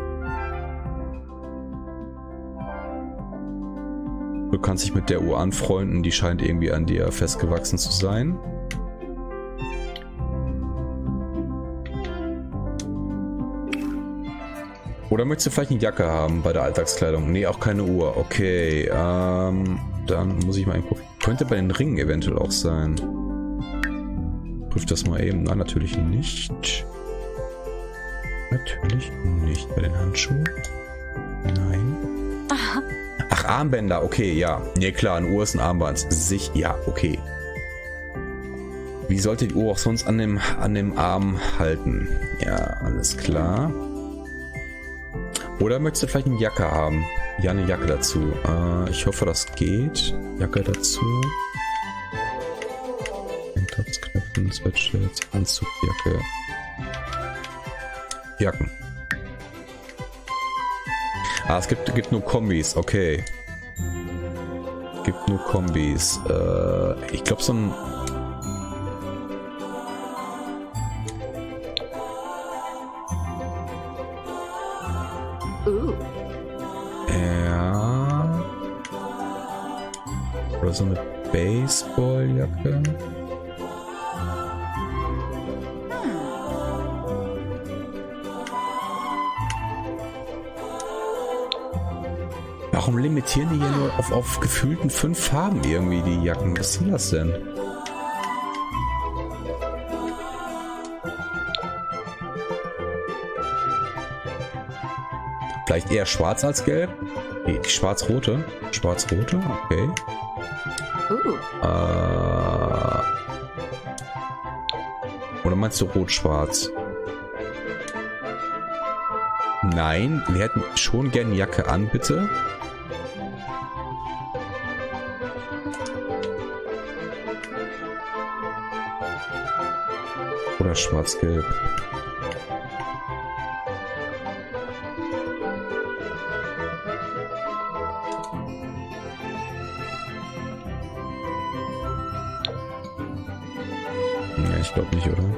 Du kannst dich mit der Uhr anfreunden, die scheint irgendwie an dir festgewachsen zu sein. Oder möchtest du vielleicht eine Jacke haben bei der Alltagskleidung? Nee, auch keine Uhr. Okay, ähm, dann muss ich mal gucken. Könnte bei den Ringen eventuell auch sein. Prüf das mal eben. Nein, natürlich nicht. Natürlich nicht. Bei den Handschuhen? Nein. Aha. Ach, Armbänder. Okay, ja. Nee, klar, eine Uhr ist ein Armband. Sich, ja, okay. Wie sollte die Uhr auch sonst an dem, an dem Arm halten? Ja, alles klar. Oder möchtest du vielleicht eine Jacke haben? Ja, eine Jacke dazu. Äh, ich hoffe, das geht. Jacke dazu. Knöpfen, Sweatshirts, Anzugjacke. Jacken. Ah, es gibt, gibt nur Kombis, okay. Gibt nur Kombis. Äh, ich glaube so ein... Uh. Ja. Oder so eine Baseballjacke. Warum limitieren die hier nur auf, auf gefühlten fünf Farben irgendwie, die Jacken? Was soll das denn? Vielleicht eher schwarz als gelb? Nee, die schwarz-rote. Schwarz-rote, okay. Uh. Äh, oder meinst du rot-schwarz? Nein, wir hätten schon gerne Jacke an, bitte. Oder schwarz-gelb. Ja, ich glaube nicht, oder?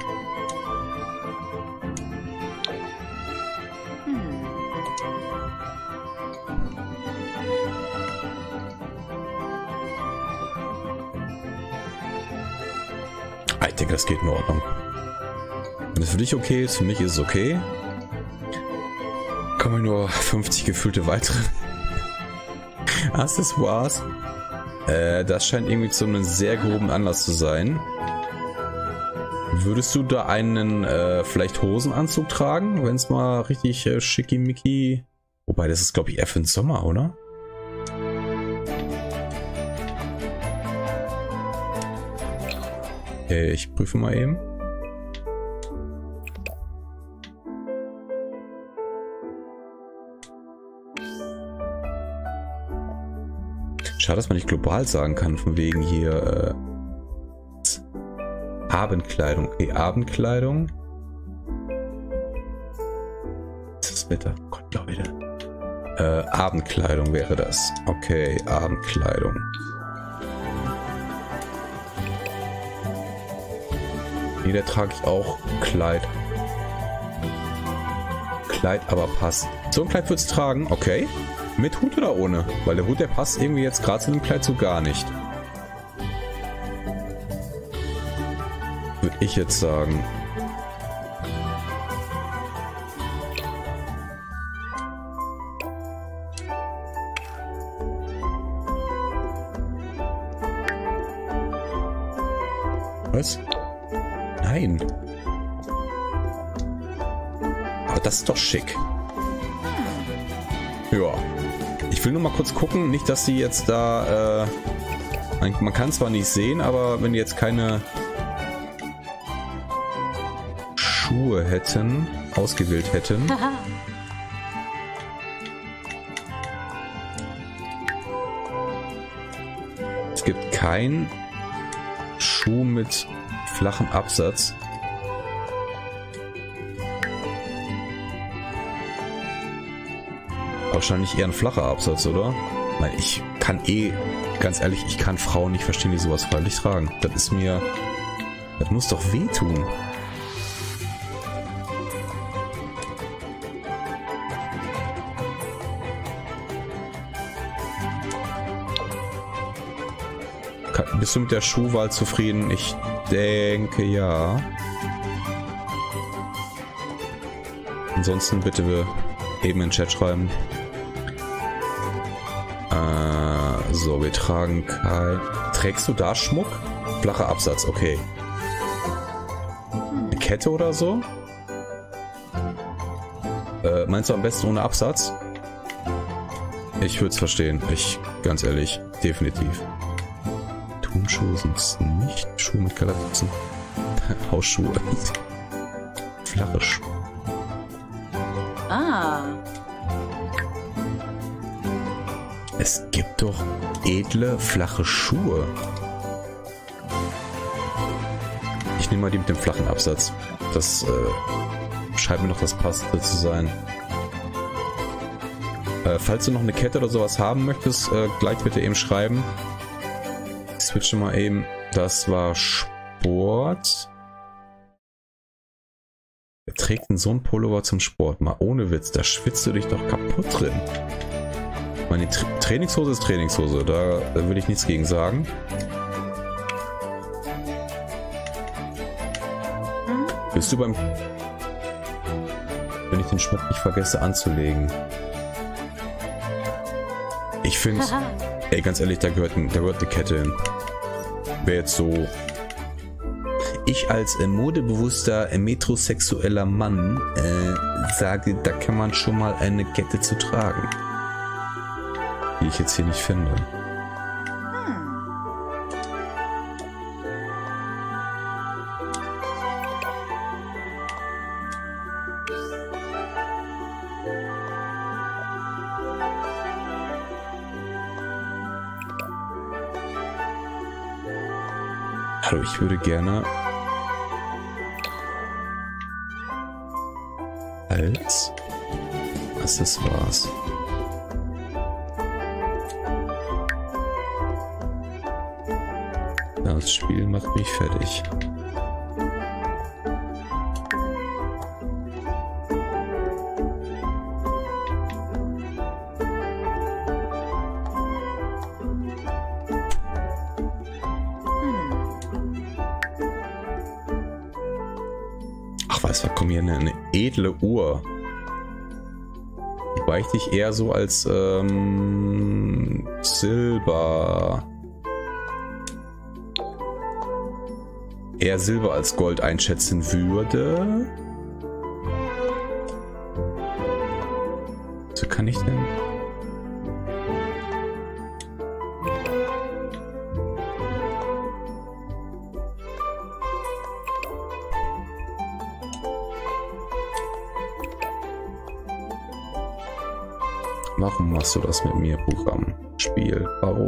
Ich denke, das geht in Ordnung. Wenn es für dich okay ist, für mich ist es okay. Kommen nur fünfzig gefüllte weitere Accessoires. Äh, das scheint irgendwie zu einem sehr groben Anlass zu sein. Würdest du da einen äh, vielleicht Hosenanzug tragen, wenn es mal richtig äh, schickimicki... Wobei, das ist glaube ich eher für den Sommer, oder? Okay, ich prüfe mal eben. Schade, dass man nicht global sagen kann, von wegen hier äh, Abendkleidung. Okay, Abendkleidung. Was ist das Wetter? Oh Gott, Leute. Äh, Abendkleidung wäre das. Okay, Abendkleidung. Nee, da trage ich auch Kleid. Kleid aber passt. So ein Kleid würdest du tragen? Okay. Mit Hut oder ohne? Weil der Hut, der passt irgendwie jetzt gerade zu dem Kleid so gar nicht. Würde ich jetzt sagen. Was? Nein. Aber das ist doch schick. Ja. Ich will nur mal kurz gucken, nicht, dass sie jetzt da... Äh, man kann zwar nicht sehen, aber wenn die jetzt keine Schuhe hätten, ausgewählt hätten... Es gibt kein Schuh mit flachem Absatz. Wahrscheinlich eher ein flacher Absatz, oder? Nein, ich kann eh, ganz ehrlich, ich kann Frauen nicht verstehen, die sowas freiwillig tragen. Das ist mir... Das muss doch wehtun. Bist du mit der Schuhwahl zufrieden? Ich denke ja. Ansonsten bitte eben in den Chat schreiben. Äh, so, wir tragen kein... Trägst du da Schmuck? Flacher Absatz, okay. Eine Kette oder so? Äh, meinst du am besten ohne Absatz? Ich würde es verstehen. Ich, ganz ehrlich, definitiv. Turnschuhe sind es nicht. Schuhe mit Galaxen. Hausschuhe. Flache Schuhe. Ah. Es gibt doch edle, flache Schuhe. Ich nehme mal die mit dem flachen Absatz. Das äh, scheint mir noch das Passende zu sein. Äh, falls du noch eine Kette oder sowas haben möchtest, äh, gleich bitte eben schreiben. Ich switche mal eben. Das war Sport. Wer trägt denn so ein Pullover zum Sport? Mal ohne Witz, da schwitzt du dich doch kaputt drin. Meine Tra Trainingshose ist Trainingshose, da, da will ich nichts gegen sagen. Bist du beim... Wenn ich den Schmuck nicht vergesse anzulegen. Ich finde... Ey, ganz ehrlich, da gehört, da gehört eine Kette hin. Wäre jetzt so... Ich als äh, modebewusster, äh, metrosexueller Mann äh, sage, da kann man schon mal eine Kette zu tragen. Die ich jetzt hier nicht finde. Hallo, ich würde gerne... als Accessoires. Das Spiel macht mich fertig. Ach, weißt du, komm hier, eine, eine edle Uhr. Wobei ich dich eher so als ähm, Silber... eher Silber als Gold einschätzen würde. So kann ich denn? Warum machst du das mit mir, Programm? Spiel, warum?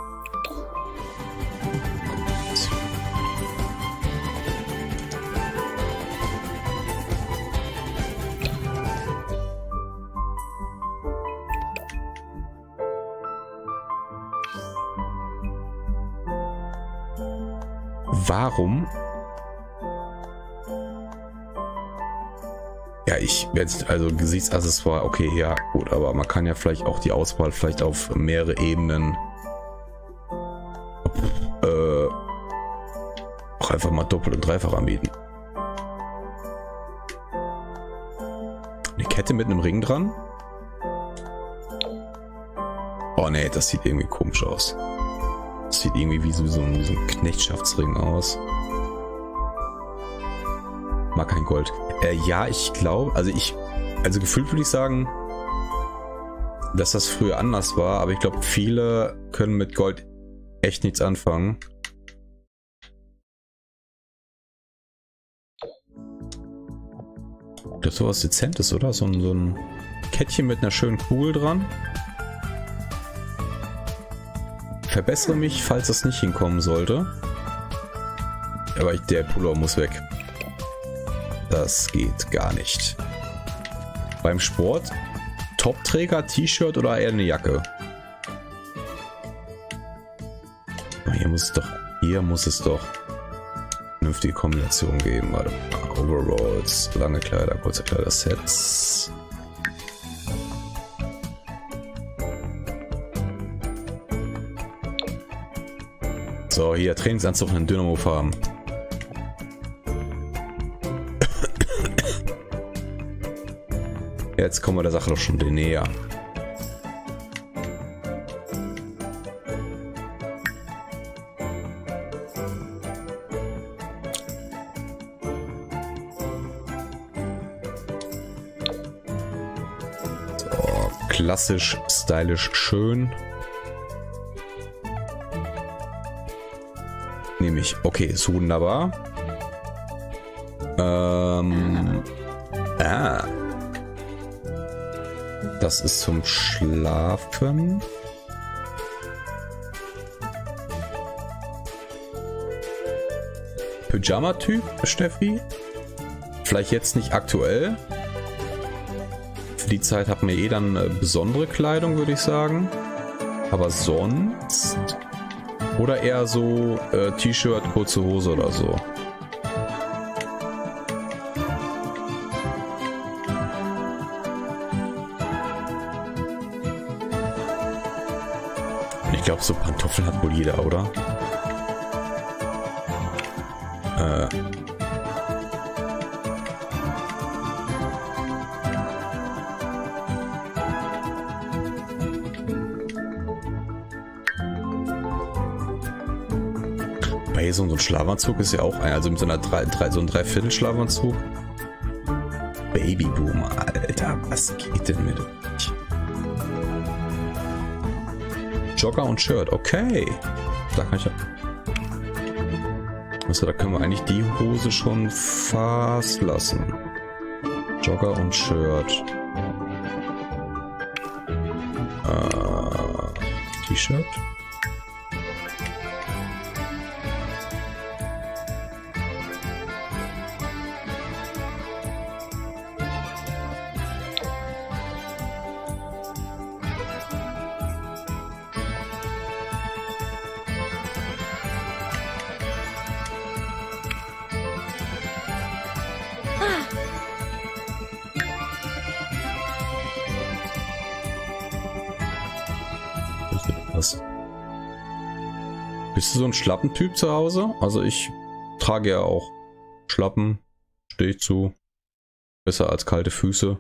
Warum? Ja, ich jetzt, also Gesichtsaccessoire, okay, ja, gut, aber man kann ja vielleicht auch die Auswahl vielleicht auf mehrere Ebenen äh, auch einfach mal doppelt und dreifach anbieten. Eine Kette mit einem Ring dran? Oh ne, das sieht irgendwie komisch aus. Das sieht irgendwie wie so, so, ein, wie so ein Knechtschaftsring aus. Mag kein Gold. Äh, ja, ich glaube, also ich, also gefühlt würde ich sagen, dass das früher anders war, aber ich glaube, viele können mit Gold echt nichts anfangen. Das ist sowas Dezentes, oder? So ein, so ein Kettchen mit einer schönen Kugel dran. Verbessere mich, falls das nicht hinkommen sollte. Aber ich, der Pullover muss weg. Das geht gar nicht. Beim Sport, Topträger, T-Shirt oder eher eine Jacke? Hier muss es doch, hier muss es doch eine vernünftige Kombination geben. Warte mal. Overalls, lange Kleider, kurze Kleider, Sets. So, hier Trainingsanzug in Dynamo-Farben. Jetzt kommen wir der Sache doch schon näher. So, klassisch, stylisch, schön. Nehme ich. Okay, ist wunderbar. Ähm. Ah. Das ist zum Schlafen. Pyjama-Typ, Steffi? Vielleicht jetzt nicht aktuell. Für die Zeit hat man eh dann äh, besondere Kleidung, würde ich sagen. Aber sonst... Oder eher so äh, T-Shirt, kurze Hose oder so. Ich glaube, so Pantoffeln hat wohl jeder, oder? Äh. Bei so, so ein Schlafanzug ist ja auch ein, also mit so einer drei, drei, so ein Dreiviertel Schlafanzug. Babyboomer, Alter, was geht denn mit euch? Jogger und Shirt, okay. Da kann ich ja. Also da können wir eigentlich die Hose schon fast lassen. Jogger und Shirt. Äh, T-Shirt. Was? Bist du so ein Schlappentyp zu Hause? Also ich trage ja auch Schlappen. Stehe ich zu. Besser als kalte Füße.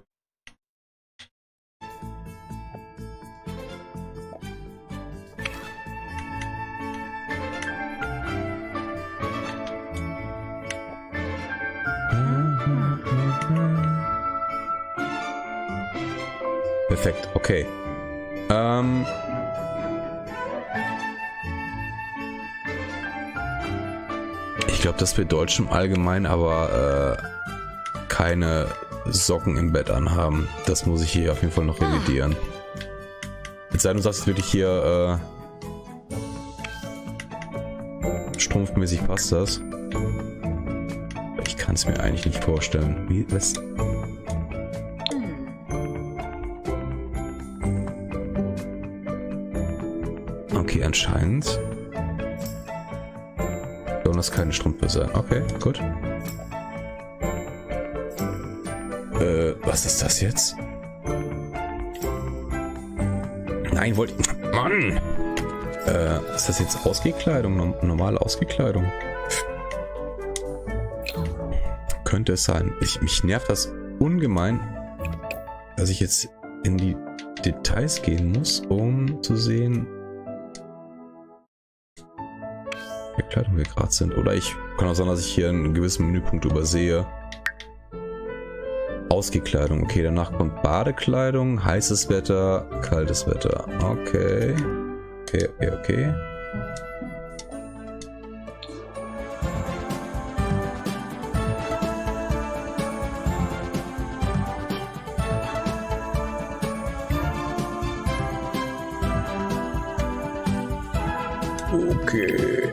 Perfekt, okay. Ähm... Ich glaube, dass wir Deutschen im Allgemeinen aber äh, keine Socken im Bett anhaben. Das muss ich hier auf jeden Fall noch revidieren. Jetzt sei denn, du sagst wirklich hier äh, strumpfmäßig passt das. Ich kann es mir eigentlich nicht vorstellen. Wie, was? Okay, anscheinend. Sollen das keine Strümpfe sein? Okay, gut. Äh, was ist das jetzt? Nein, wollte ich... Mann! Äh, ist das jetzt Ausgekleidung? Normale Ausgekleidung? Könnte es sein. Ich, mich nervt das ungemein, dass ich jetzt in die Details gehen muss, um zu sehen, welche Kleidung wir gerade sind. Oder ich kann auch sagen, dass ich hier einen gewissen Menüpunkt übersehe. Ausgekleidung. Okay, danach kommt Badekleidung, heißes Wetter, kaltes Wetter. Okay. Okay, okay, okay. Okay.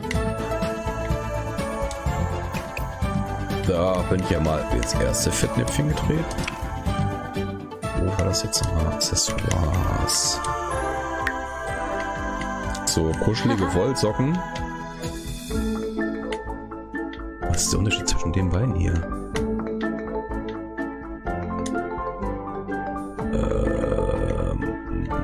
Da bin ich ja mal ins erste Fettnäpfchen gedreht. Wo war das jetzt nochmal? Accessoires. So, kuschelige Wollsocken. Was ist der Unterschied zwischen den beiden hier? Ähm.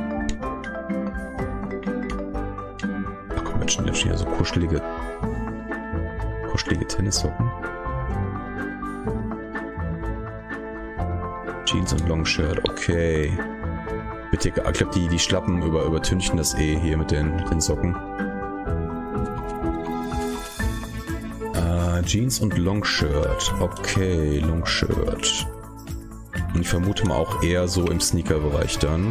Ach komm, Menschen, jetzt stehen hier so kuschelige, kuschelige Tennissocken. Jeans und Longshirt, okay. Bitte, ich glaube, die, die Schlappen über, übertünchen das eh hier mit den, mit den Socken. Äh, Jeans und Longshirt, okay, Longshirt. Und ich vermute mal auch eher so im Sneaker-Bereich dann.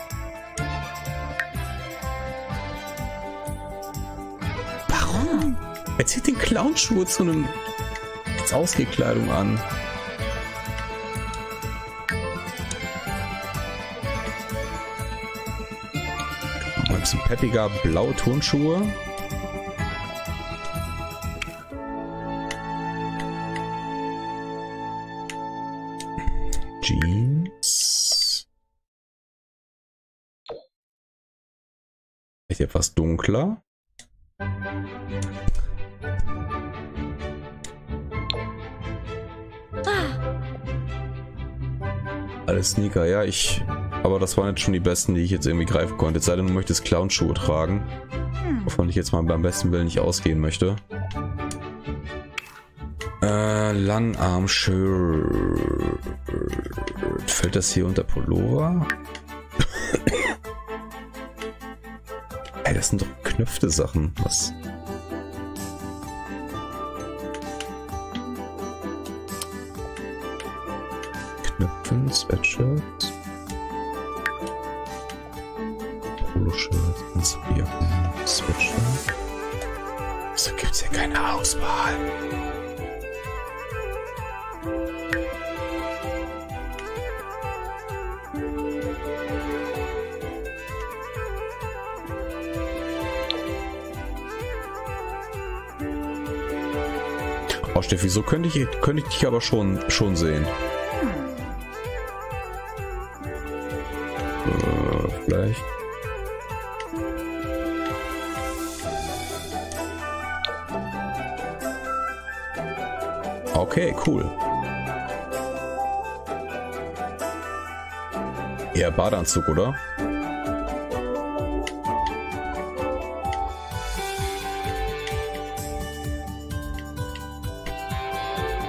Warum? Er zieht den Clownschuhe zu einem als Ausgekleidung an. Ein bisschen peppiger, blaue Turnschuhe. Jeans. Vielleicht etwas dunkler. Alles Sneaker, ja, ich... Aber das waren jetzt schon die besten, die ich jetzt irgendwie greifen konnte. Es sei denn, du möchtest Clownschuhe tragen. Wovon ich jetzt mal beim besten Willen nicht ausgehen möchte. Äh, Langarm-Shirt. Fällt das hier unter Pullover? Ey, das sind doch geknöpfte Sachen. Was? Knöpfen, Sweatshirt. Polo-Shirt, Jacken, Sweatshirt. So gibt's hier keine Auswahl. Oh Steffi, so könnte ich, könnte ich dich aber schon, schon sehen. Äh, vielleicht. Okay, cool. Eher Badeanzug, oder?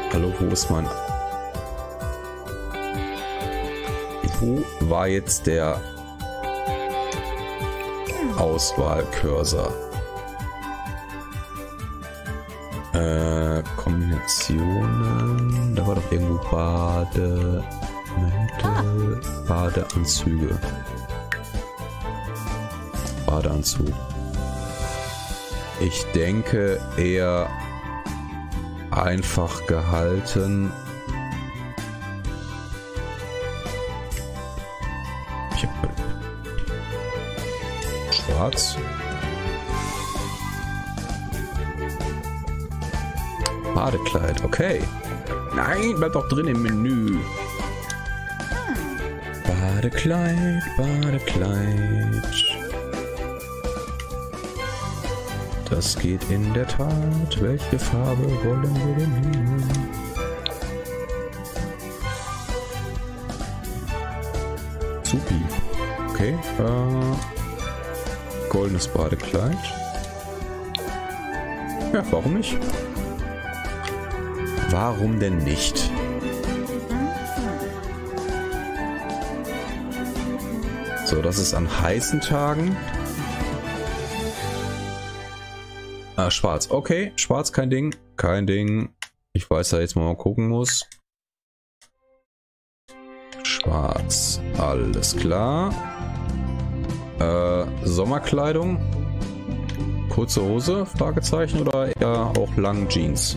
Hallo, wo ist mein... Wo war jetzt der Auswahlcursor? Äh, Kombinationen. Da war doch irgendwo Bade... Mäntel, Badeanzüge. Badeanzug. Ich denke eher einfach gehalten. Ich hab schwarz. Badekleid, okay. Nein, bleib doch drin im Menü. Badekleid, Badekleid. Das geht in der Tat. Welche Farbe wollen wir denn nehmen? Supi. Okay. Äh, goldenes Badekleid. Ja, warum nicht? Warum denn nicht? So, das ist an heißen Tagen. Ah, schwarz. Okay, schwarz, kein Ding. Kein Ding. Ich weiß, da jetzt mal gucken muss. Schwarz. Alles klar. Äh, Sommerkleidung. Kurze Hose? Fragezeichen. Oder eher auch langen Jeans?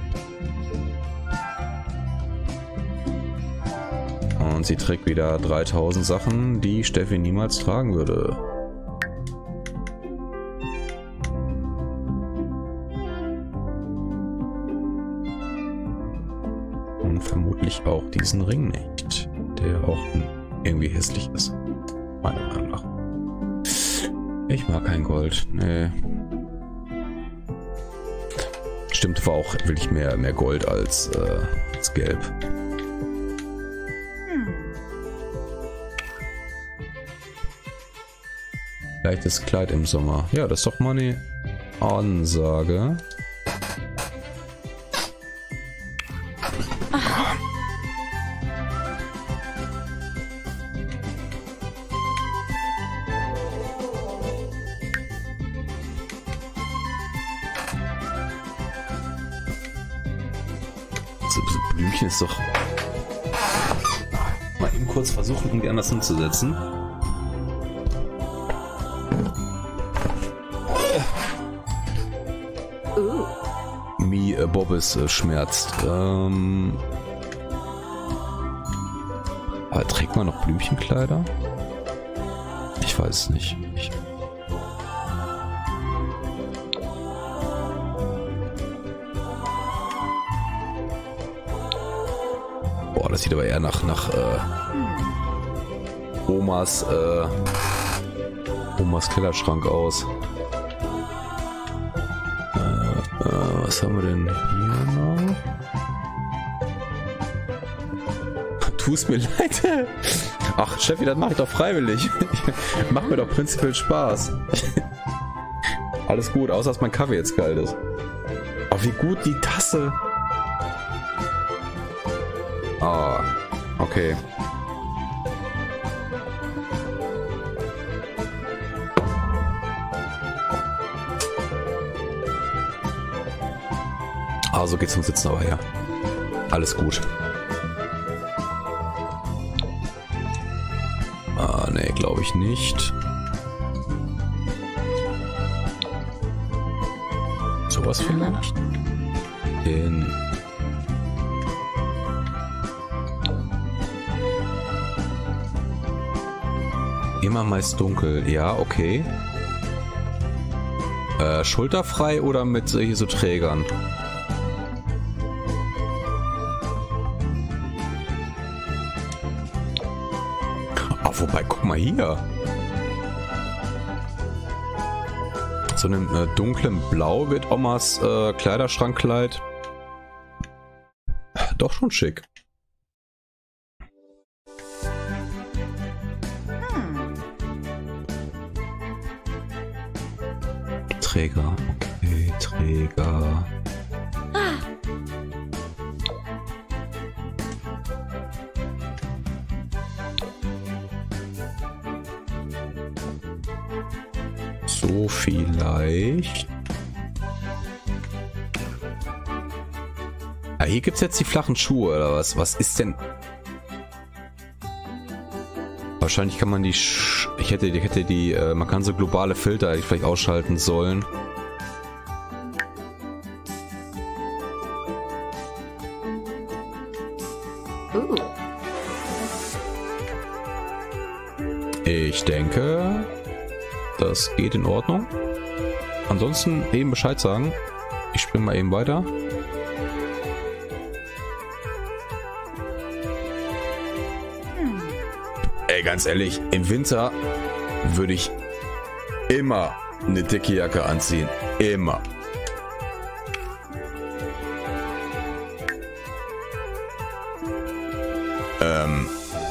Und sie trägt wieder dreitausend Sachen, die Steffi niemals tragen würde. Und vermutlich auch diesen Ring nicht, der auch irgendwie hässlich ist. Meiner Meinung nach. Ich mag kein Gold. Nee. Stimmt, war auch wirklich mehr, mehr Gold als, äh, als Gelb. Leichtes Kleid im Sommer. Ja, das ist doch mal eine Ansage. So, so Blümchen ist doch... Mal eben kurz versuchen, irgendwie anders hinzusetzen. Mi äh, Bobbes äh, schmerzt. Ähm, aber trägt man noch Blümchenkleider? Ich weiß es nicht. Ich Boah, das sieht aber eher nach nach äh, Omas äh, Omas Kellerschrank aus. Was haben wir denn hier noch? Tust mir leid. Ach, Steffi, das mache ich doch freiwillig. Macht mir doch prinzipiell Spaß. Alles gut, außer dass mein Kaffee jetzt kalt ist. Oh, wie gut die Tasse. Ah, okay. Ah, so geht's zum Sitzen aber her. Alles gut. Ah, nee, glaube ich nicht. Sowas vielleicht? Den... Immer meist dunkel. Ja, okay. Äh, schulterfrei oder mit hier so Trägern? Wobei, guck mal hier. So einem äh, dunklen Blau wird Omas äh, Kleiderschrankkleid doch schon schick. Hm. Träger, okay, Träger. So vielleicht. Ah, hier gibt es jetzt die flachen Schuhe, oder was? Was ist denn... Wahrscheinlich kann man die... Sch ich hätte, ich hätte die... Äh, man kann so globale Filter hätte ich vielleicht ausschalten sollen. Uh. Ich denke, das geht in Ordnung. Ansonsten eben Bescheid sagen. Ich springe mal eben weiter. Ey, ganz ehrlich, im Winter würde ich immer eine dicke Jacke anziehen. Immer. Ähm...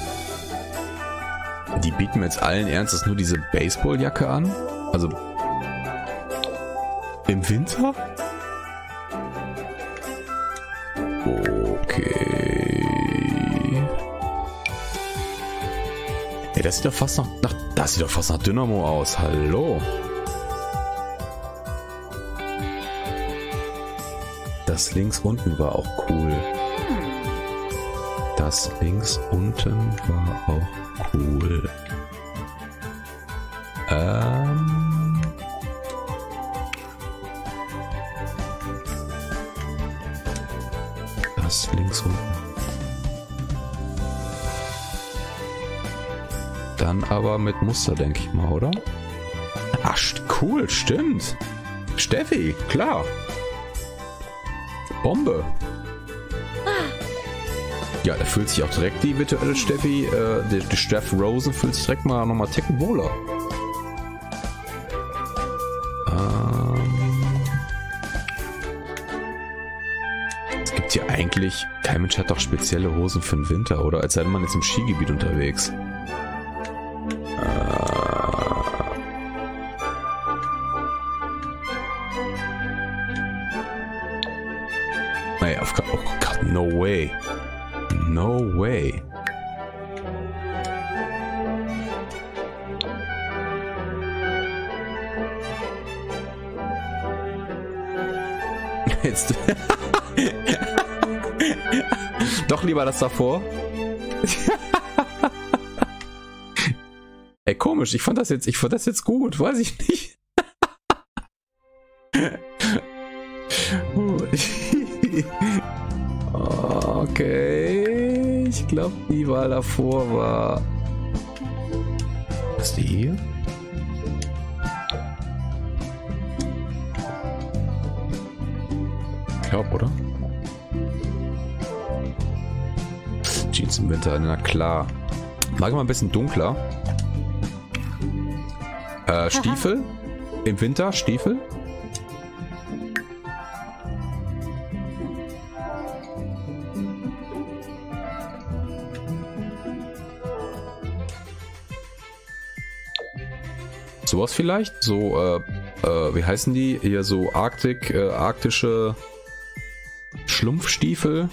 Die bieten mir jetzt allen Ernstes nur diese Baseballjacke an? Also... Im Winter? Okay... Ey, das sieht doch fast nach, nach... Das sieht doch fast nach Dynamo aus. Hallo? Das links unten war auch cool. Das links unten war auch cool. Ähm... Das links unten. Dann aber mit Muster, denke ich mal, oder? Ach, cool, stimmt. Steffi, klar. Bombe. Ja, da fühlt sich auch direkt die virtuelle Steffi, äh, die, die Steph Rosen fühlt sich direkt mal nochmal ticken wohler. Ähm... Es gibt hier eigentlich, kein Mensch hat doch spezielle Hosen für den Winter, oder? Als sei man jetzt im Skigebiet unterwegs. Naja, auf oh Gott, no way. No way. Jetzt. Doch lieber das davor. Ey, komisch, ich fand das jetzt, ich fand das jetzt gut, weiß ich nicht. Okay, ich glaube, die Wahl davor war... Was ist die hier? Ich glaube, oder? Jeans im Winter, na klar. Mag ich mal ein bisschen dunkler. Äh, Stiefel? Im Winter, Stiefel? Sowas vielleicht? So, äh, äh, wie heißen die? Hier so Arktik, äh, arktische Schlumpfstiefel.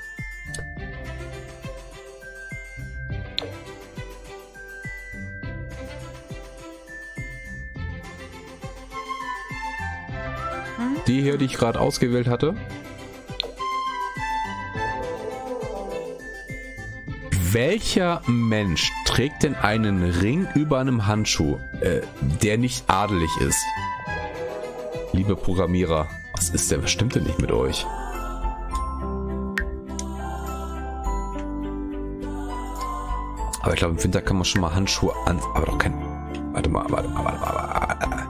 Die hier, die ich gerade ausgewählt hatte. Welcher Mensch trägt denn einen Ring über einem Handschuh, äh, der nicht adelig ist? Liebe Programmierer, was ist denn, was stimmt denn nicht mit euch? Aber ich glaube, im Winter kann man schon mal Handschuhe an... Aber doch kein... Warte mal, warte mal, warte mal, warte mal.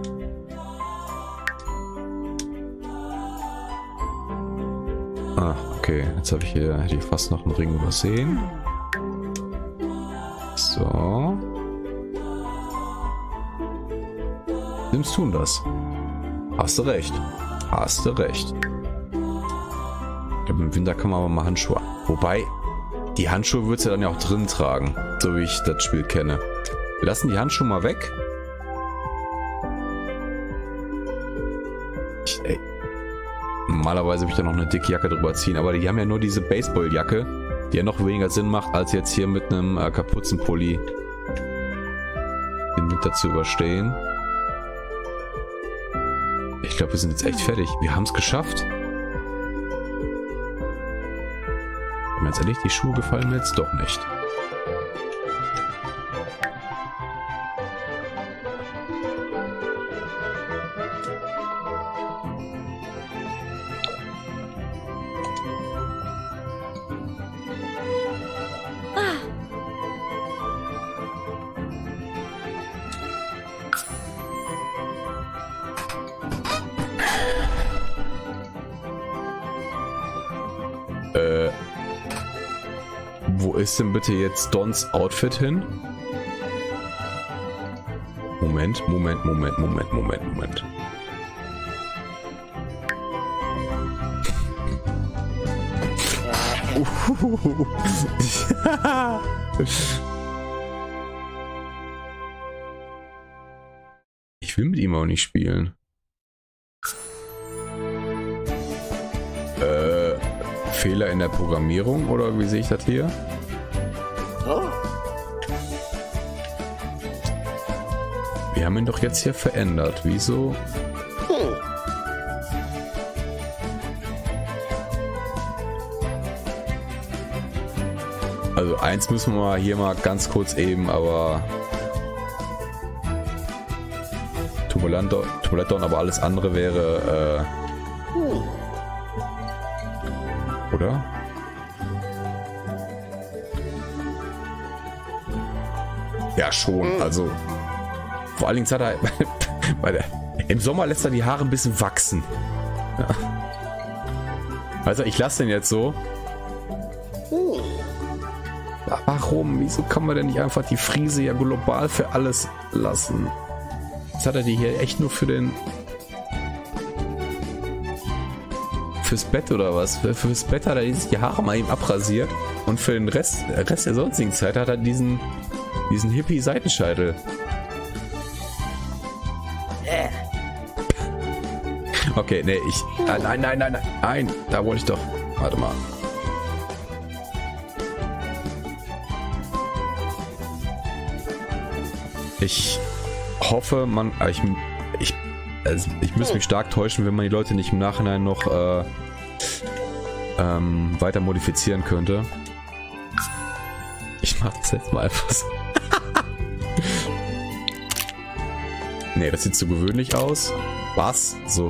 Ah, okay. Jetzt habe ich hier, hätte ich fast noch einen Ring übersehen. So. Sims tun das. Hast du recht. Hast du recht. Ich glaube, im Winter kann man aber mal Handschuhe... Wobei, die Handschuhe würdest du dann ja auch drin tragen. So wie ich das Spiel kenne. Wir lassen die Handschuhe mal weg. Ich, ey. Normalerweise würde ich da noch eine dicke Jacke drüber ziehen, aber die haben ja nur diese Baseballjacke, die ja noch weniger Sinn macht, als jetzt hier mit einem äh, Kapuzenpulli den Winter zu überstehen. glaube, wir sind jetzt echt fertig. Wir haben es geschafft. Ganz ehrlich, die Schuhe gefallen mir jetzt doch nicht. Äh, wo ist denn bitte jetzt Dons Outfit hin? Moment, Moment, Moment, Moment, Moment, Moment. Ich will mit ihm auch nicht spielen. Äh, Fehler in der Programmierung oder wie sehe ich das hier? Wir haben ihn doch jetzt hier verändert. Wieso? Also eins müssen wir mal hier mal ganz kurz eben, aber Tubulanton, aber alles andere wäre äh, oder? Ja schon, also vor allen Dingen hat er bei der, im Sommer lässt er die Haare ein bisschen wachsen. Ja. Also ich lasse den jetzt so. Warum? Wieso kann man denn nicht einfach die Frise ja global für alles lassen? Jetzt hat er die hier echt nur für den fürs Bett oder was? Für, fürs Bett hat er die Haare mal eben abrasiert und für den Rest, Rest der sonstigen Zeit hat er diesen diesen Hippie-Seitenscheitel. Okay, nee, ich... Ah, nein, nein, nein, nein, nein, da wollte ich doch... Warte mal. Ich hoffe, man... Ich, ich, also ich müsste mich stark täuschen, wenn man die Leute nicht im Nachhinein noch äh, ähm, weiter modifizieren könnte. Ich mach das jetzt mal einfach so. Nee, das sieht zu gewöhnlich aus. Was? So.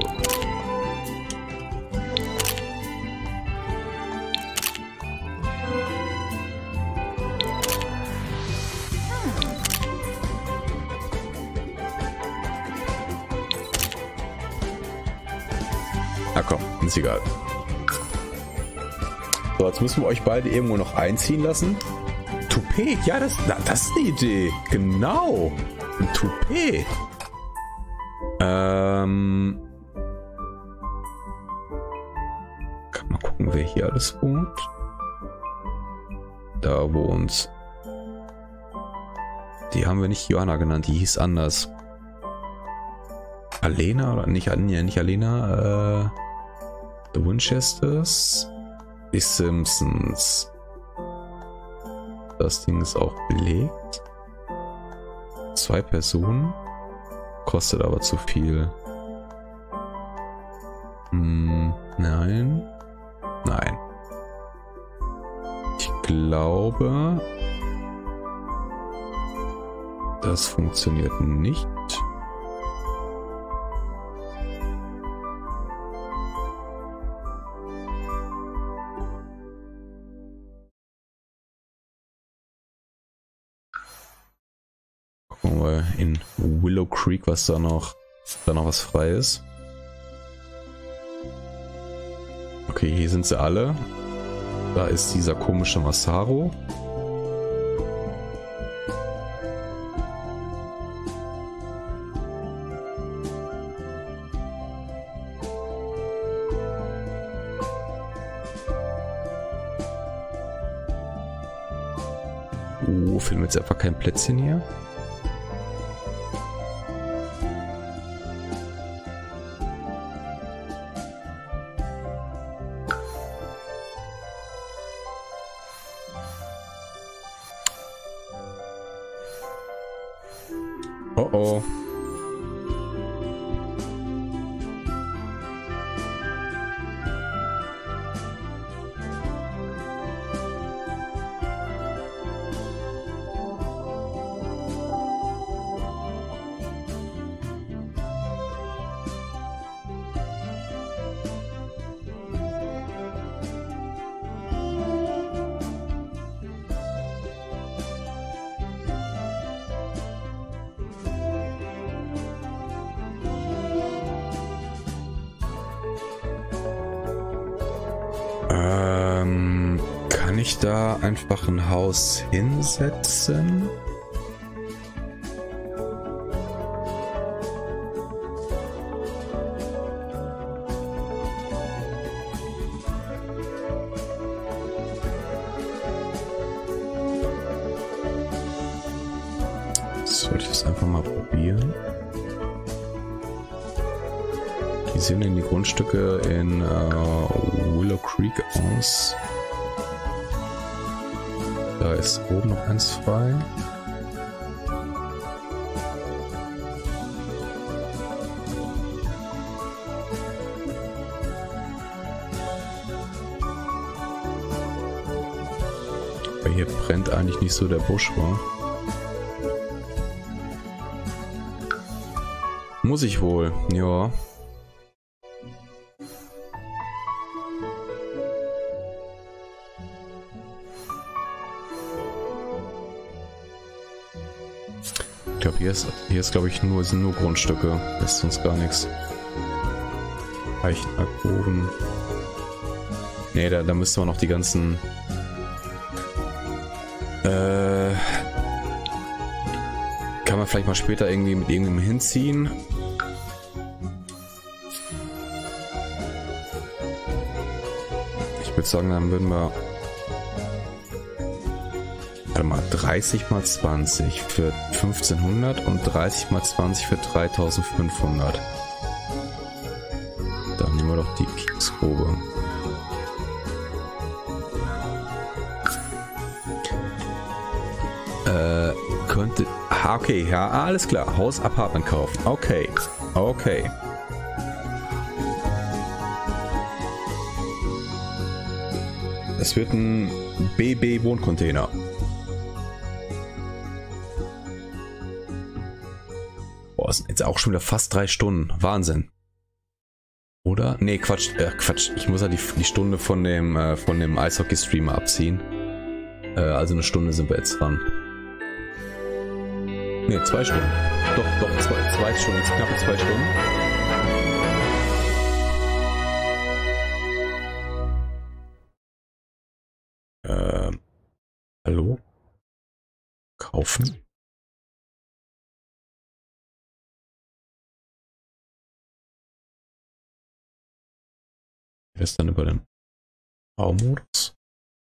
Na komm, ist egal. So, jetzt müssen wir euch beide irgendwo noch einziehen lassen. Toupet, ja, das, das ist eine Idee. Genau. Ein Toupet. Ähm. Kann mal gucken, wer hier alles wohnt. Da wohnt. Die haben wir nicht Johanna genannt, die hieß anders. Alena oder nicht, nee, nicht Alena. Äh, The Winchesters. Die Simpsons. Das Ding ist auch belegt. Zwei Personen. Kostet aber zu viel. Hm, nein. Nein. Ich glaube, das funktioniert nicht. Gucken wir in Willow Creek, was da noch, da noch was frei ist. Okay, hier sind sie alle. Da ist dieser komische Masaru. Oh, finden wir jetzt einfach kein Plätzchen hier? Oh oh. Kann ich da einfach ein Haus hinsetzen? Sollte ich das einfach mal probieren? Wie sehen denn die Grundstücke in äh, Willow Creek aus? Da ist oben noch eins frei. Aber hier brennt eigentlich nicht so der Busch, wa? Muss ich wohl, ja. Ich glaube, hier ist, hier ist glaube ich, nur, sind nur Grundstücke. Das ist sonst gar nichts. Eichenalkoven. Ne, da, da müsste man noch die ganzen... Äh... Kann man vielleicht mal später irgendwie mit irgendjemandem hinziehen. Ich würde sagen, dann würden wir... Warte mal, dreißig mal zwanzig für fünfzehnhundert und dreißig mal zwanzig für dreitausendfünfhundert. Dann nehmen wir doch die Keksgrube. Äh, könnte... Ah, okay, ja, alles klar. Haus, Apartment kaufen. Okay, okay. Es wird ein B B-Wohncontainer. Boah, sind jetzt auch schon wieder fast drei Stunden. Wahnsinn. Oder? Nee, Quatsch, äh, Quatsch. Ich muss ja die, die Stunde von dem, äh, von dem Eishockey-Streamer abziehen. Äh, also eine Stunde sind wir jetzt dran. Ne, zwei Stunden. Doch, doch, zwei, zwei Stunden. Jetzt knappe zwei Stunden. Ähm. Hallo? Kaufen? Wer ist dann über den Baumodus?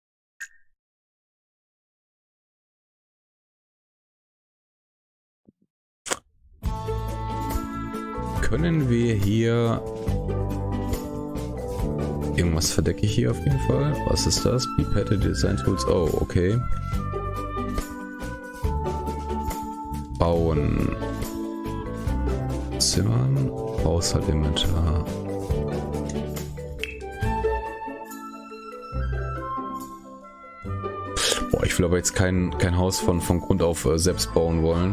Können wir hier... Irgendwas verdecke ich hier auf jeden Fall. Was ist das? Pipette Design Tools. Oh, okay. Bauen. Zimmern. Haushalt Inventar. Boah, ich will aber jetzt kein, kein Haus von, von Grund auf äh, selbst bauen wollen.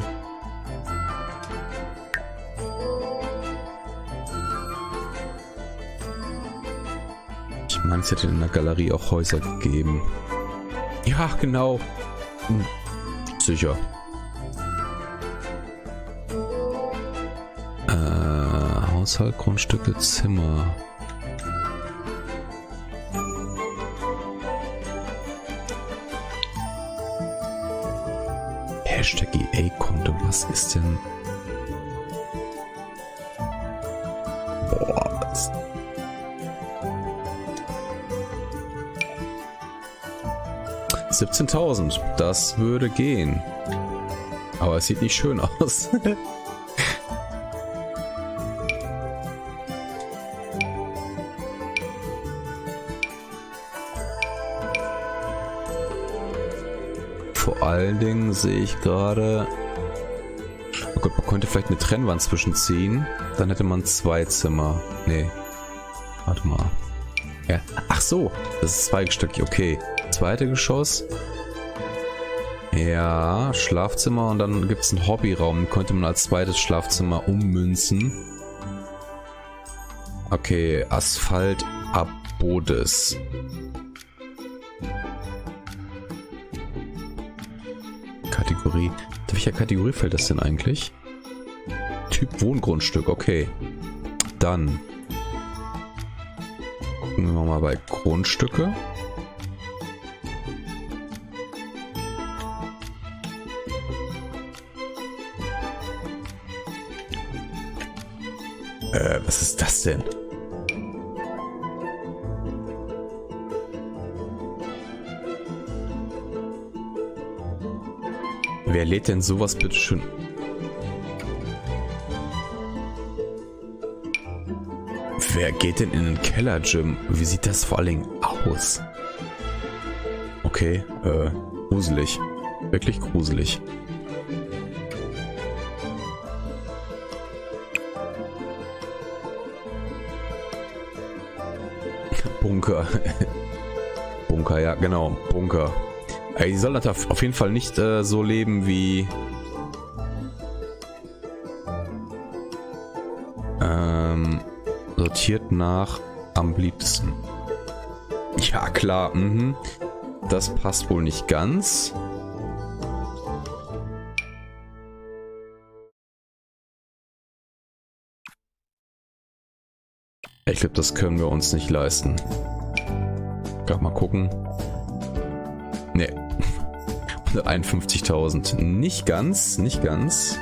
Ich meine, es hätte in der Galerie auch Häuser gegeben. Ja, genau. Hm, sicher. Äh, Haushalt, Grundstücke, Zimmer. Hashtag E A-Konto, was ist denn? Boah, was? siebzehntausend, das würde gehen. Aber es sieht nicht schön aus. Vor allen Dingen sehe ich gerade... Oh Gott, man könnte vielleicht eine Trennwand zwischenziehen. Dann hätte man zwei Zimmer. Nee. Warte mal. Ja. Ach so, das ist zweistöckig, okay. Zweite Geschoss. Ja, Schlafzimmer und dann gibt es einen Hobbyraum. Den könnte man als zweites Schlafzimmer ummünzen. Okay, Asphalt Abodes. Kategorie. Welcher Kategorie fällt das denn eigentlich? Typ Wohngrundstück, okay. Dann gucken wir mal bei Grundstücke. Äh, was ist das denn? Wer lädt denn sowas bitte schön? Wer geht denn in den Keller-Gym? Wie sieht das vor allen Dingen aus? Okay, äh, gruselig. Wirklich gruselig. Bunker. Bunker, ja, genau. Bunker. Ey, die sollen das auf jeden Fall nicht äh, so leben wie... Ähm, sortiert nach am beliebtesten. Ja, klar. Mhm. Das passt wohl nicht ganz. Ich glaube, das können wir uns nicht leisten. Gerade mal gucken. Ne. hunderteinundfünfzigtausend. Nicht ganz, nicht ganz.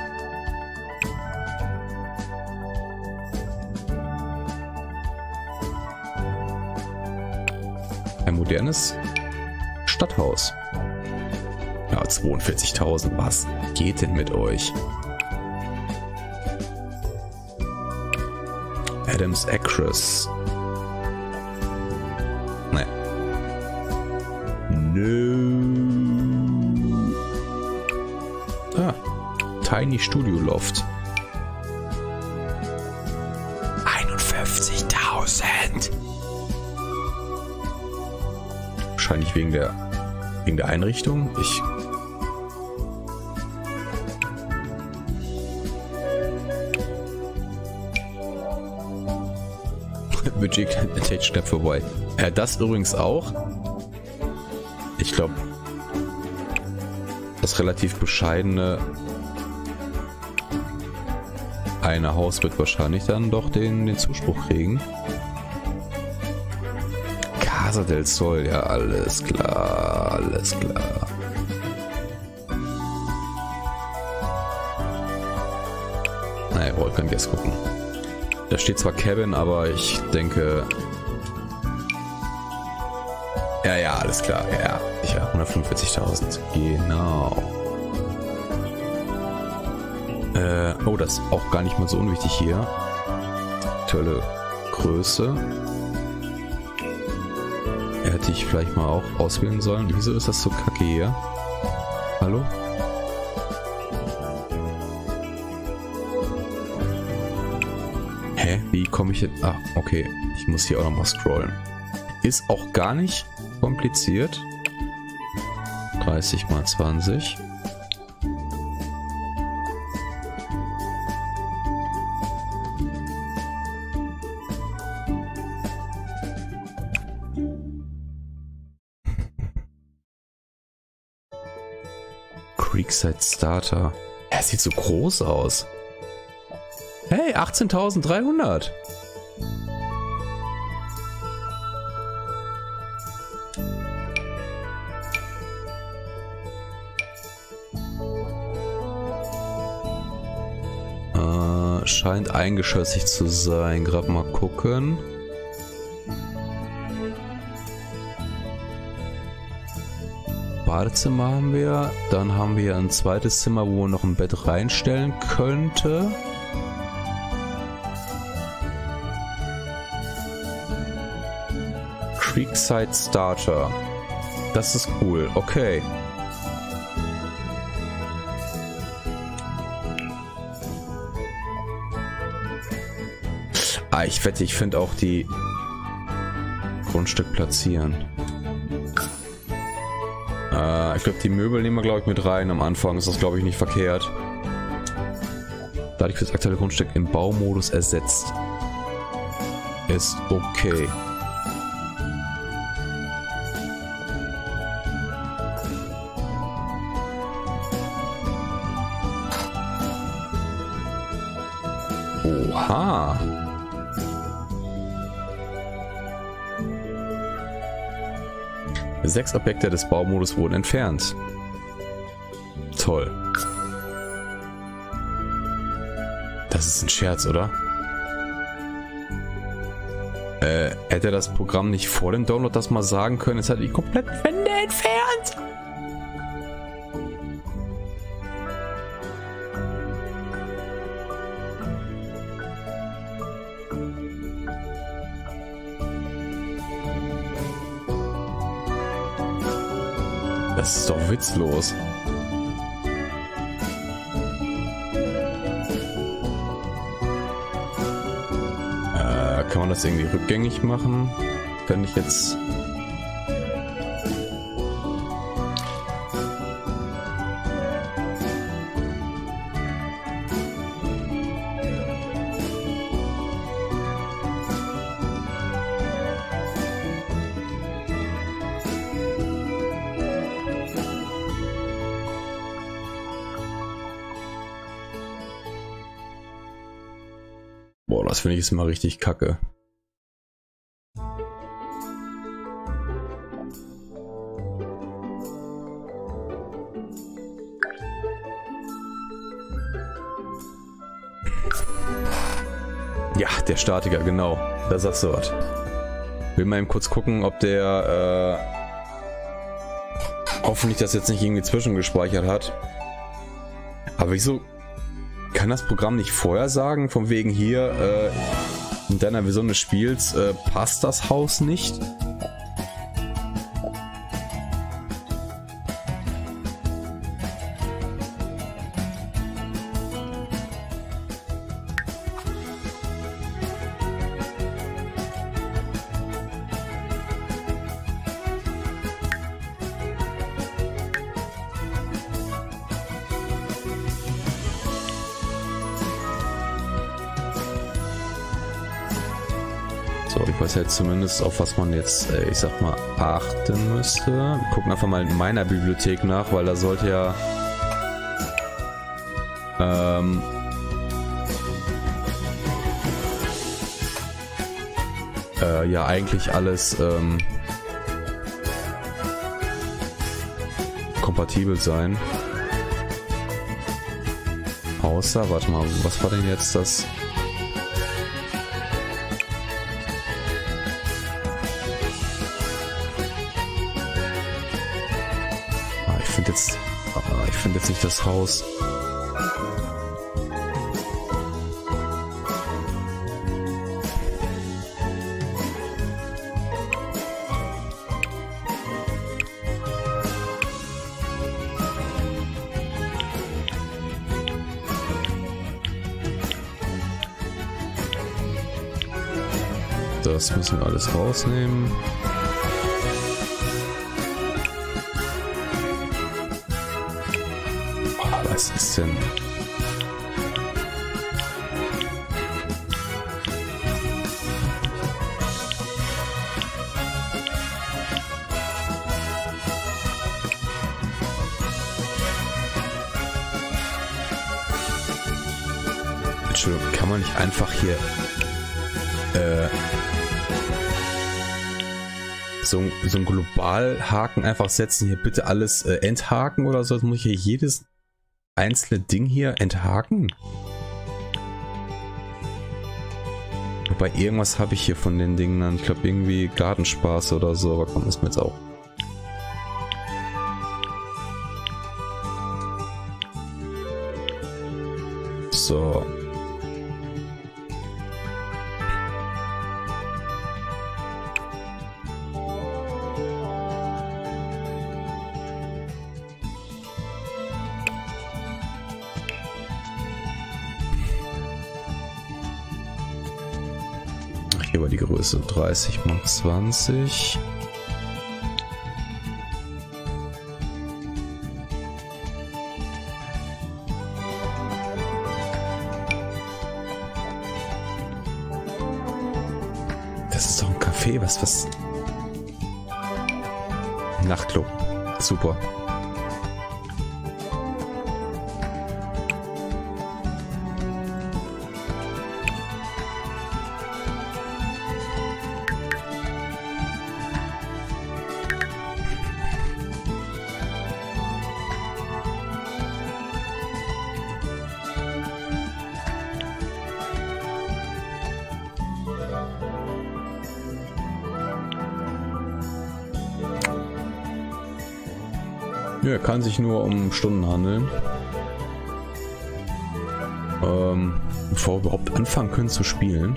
Ein modernes Stadthaus. Ja, zweiundvierzigtausend. Was geht denn mit euch? Adams Acres. Ne. No. Ah. Tiny Studio Loft. einundfünfzigtausend. Wahrscheinlich wegen der wegen der Einrichtung. Ich Budget knapp vorbei. Ja, das übrigens auch. Ich glaube, das relativ bescheidene eine Haus wird wahrscheinlich dann doch den, den Zuspruch kriegen. Casa del Sol, ja, alles klar, alles klar. Na, ihr wollt kein Guess gucken. Da steht zwar Cabin, aber ich denke... Ja, ja, alles klar. Ja, sicher. hundertfünfundvierzigtausend. Genau. Äh, oh, das ist auch gar nicht mal so unwichtig hier. Tolle Größe. Hätte ich vielleicht mal auch auswählen sollen. Wieso ist das so kacke hier? Hallo? Hä? Wie komme ich jetzt... Ah, okay. Ich muss hier auch nochmal scrollen. Ist auch gar nicht kompliziert. dreißig mal zwanzig. Creekside Starter. Er sieht so groß aus. Hey, achtzehntausenddreihundert. Äh, scheint eingeschossig zu sein. Gerade mal gucken. Badezimmer haben wir. Dann haben wir ein zweites Zimmer, wo man noch ein Bett reinstellen könnte. Creekside Starter. Das ist cool. Okay. Ah, ich wette, ich finde auch die Grundstück platzieren. Äh, ich glaube, die Möbel nehmen wir, glaube ich, mit rein. Am Anfang ist das, glaube ich, nicht verkehrt. Dadurch wird das aktuelle Grundstück im Baumodus ersetzt. Ist okay. Oha. Sechs Objekte des Baumodus wurden entfernt. Toll. Das ist ein Scherz, oder? Äh, hätte das Programm nicht vor dem Download das mal sagen können, es hat die kompletten Wände entfernt. Das ist doch witzlos. Äh, kann man das irgendwie rückgängig machen? Wenn ich jetzt... Boah, das finde ich jetzt mal richtig kacke. Ja, der Statiker, genau. Da sagst du was. Will mal eben kurz gucken, ob der äh, hoffentlich das jetzt nicht irgendwie zwischengespeichert hat. Aber wieso kann das Programm nicht vorher sagen, von wegen hier äh, in deiner Version des Spiels äh, passt das Haus nicht? So, ich weiß jetzt zumindest, auf was man jetzt, äh, ich sag mal, achten müsste. Wir gucken einfach mal in meiner Bibliothek nach, weil da sollte ja ähm, äh, ja eigentlich alles ähm, kompatibel sein. Außer, warte mal, was war denn jetzt das? Jetzt, ich finde jetzt nicht das Haus. Das müssen wir alles rausnehmen. Was ist denn? Entschuldigung, kann man nicht einfach hier äh, so, so einen Globalhaken einfach setzen, hier bitte alles äh, enthaken oder so? Jetzt muss ich hier jedes einzelne Ding hier enthaken? Wobei irgendwas habe ich hier von den Dingen dann. Ich glaube irgendwie Gartenspaß oder so, aber komm, ist mir jetzt auch. So. Hier war die Größe dreißig mal zwanzig. Das ist doch ein Café, was, was? Nachtclub. Super. Ja, kann sich nur um Stunden handeln. Ähm, bevor wir überhaupt anfangen können zu spielen.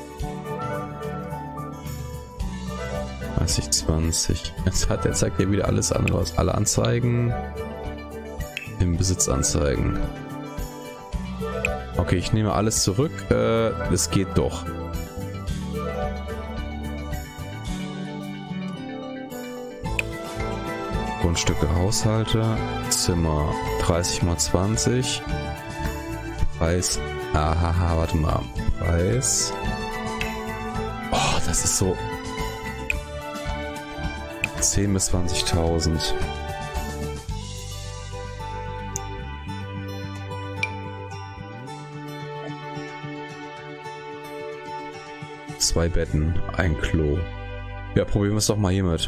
dreißig, zwanzig. Jetzt hat er zeigt ja wieder alles an. Was? Alle Anzeigen. Im Besitz anzeigen. Okay, ich nehme alles zurück. Äh, es geht doch. Grundstücke, Haushalte, Zimmer dreißig mal zwanzig. Preis. Aha, warte mal. Preis. Oh, das ist so. zehn bis zwanzigtausend. Zwei Betten, ein Klo. Ja, probieren wir es doch mal hiermit.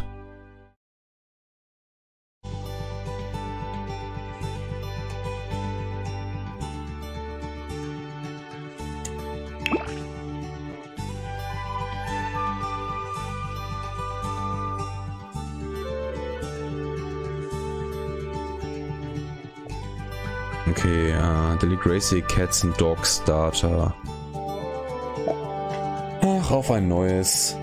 Okay, uh, Delete Gracie Cats and Dogs Starter. Ach, auf ein neues.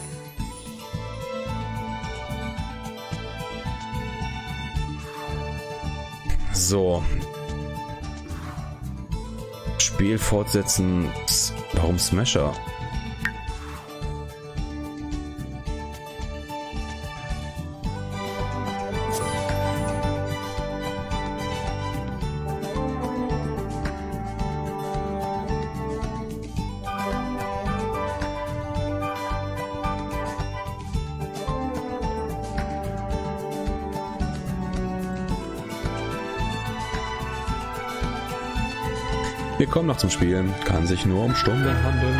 So. Spiel fortsetzen. Warum Smasher? Wir kommen noch zum Spielen. Kann sich nur um Stunden handeln.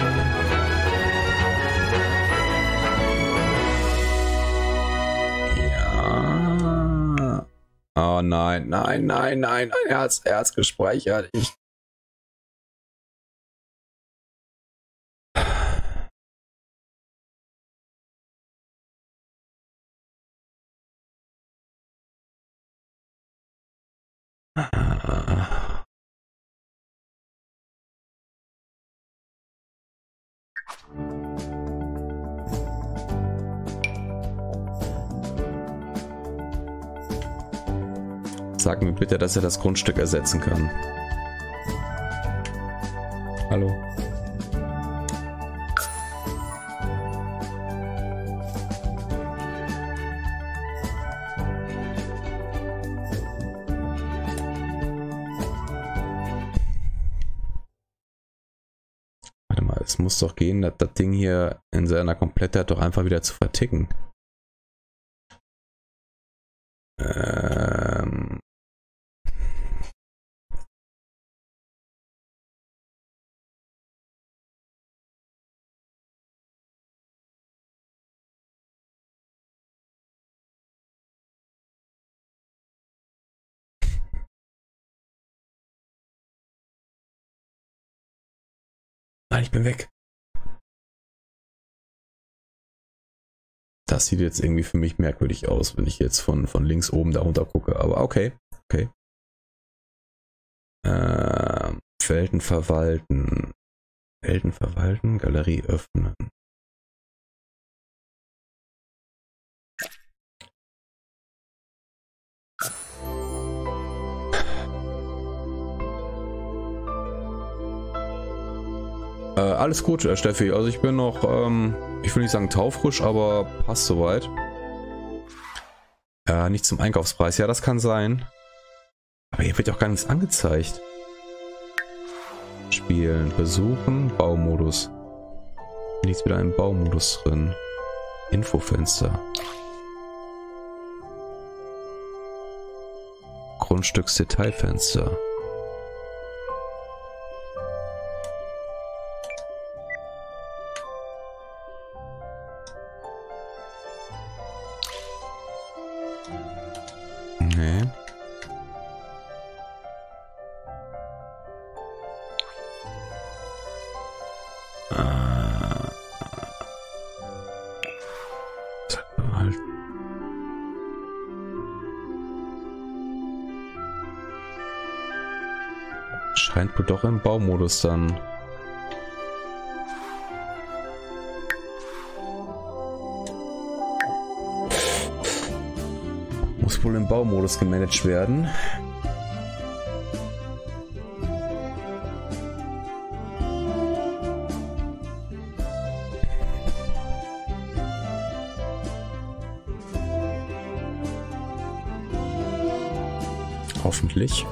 Ja. Oh nein, nein, nein, nein. Er hat's, er hat's gespeichert. Ich. Sag mir bitte, dass er das Grundstück ersetzen kann. Hallo. Warte mal, es muss doch gehen, das, das Ding hier in seiner Komplettheit doch einfach wieder zu verticken. Ähm... Nein, ich bin weg. Das sieht jetzt irgendwie für mich merkwürdig aus, wenn ich jetzt von, von links oben da runter gucke. Aber okay. Okay. Äh, Felden verwalten. Felden verwalten. Galerie öffnen. Äh, alles gut, äh, Steffi. Also ich bin noch, ähm, ich will nicht sagen taufrisch, aber passt soweit. Äh, nicht zum Einkaufspreis. Ja, das kann sein. Aber hier wird ja auch gar nichts angezeigt. Spielen, besuchen, Baumodus. Liegt wieder ein Baumodus drin. Infofenster. Grundstücksdetailfenster. Nee. Ah. Scheint wohl doch im Baumodus dann. Muss wohl im Baumodus gemanagt werden. Hoffentlich.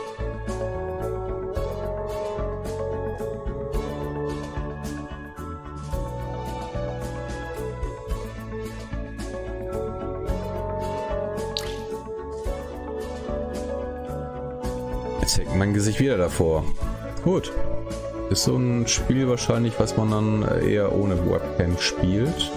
Jetzt hängt mein Gesicht wieder davor. Gut. Ist so ein Spiel wahrscheinlich, was man dann eher ohne Webcam spielt.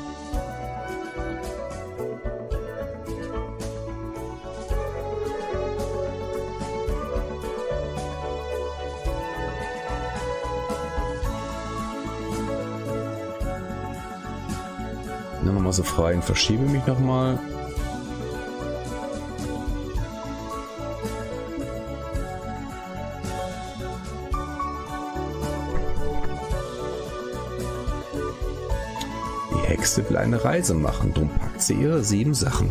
Nochmal so frei und verschiebe mich nochmal. Die Hexe will eine Reise machen, drum packt sie ihre sieben Sachen.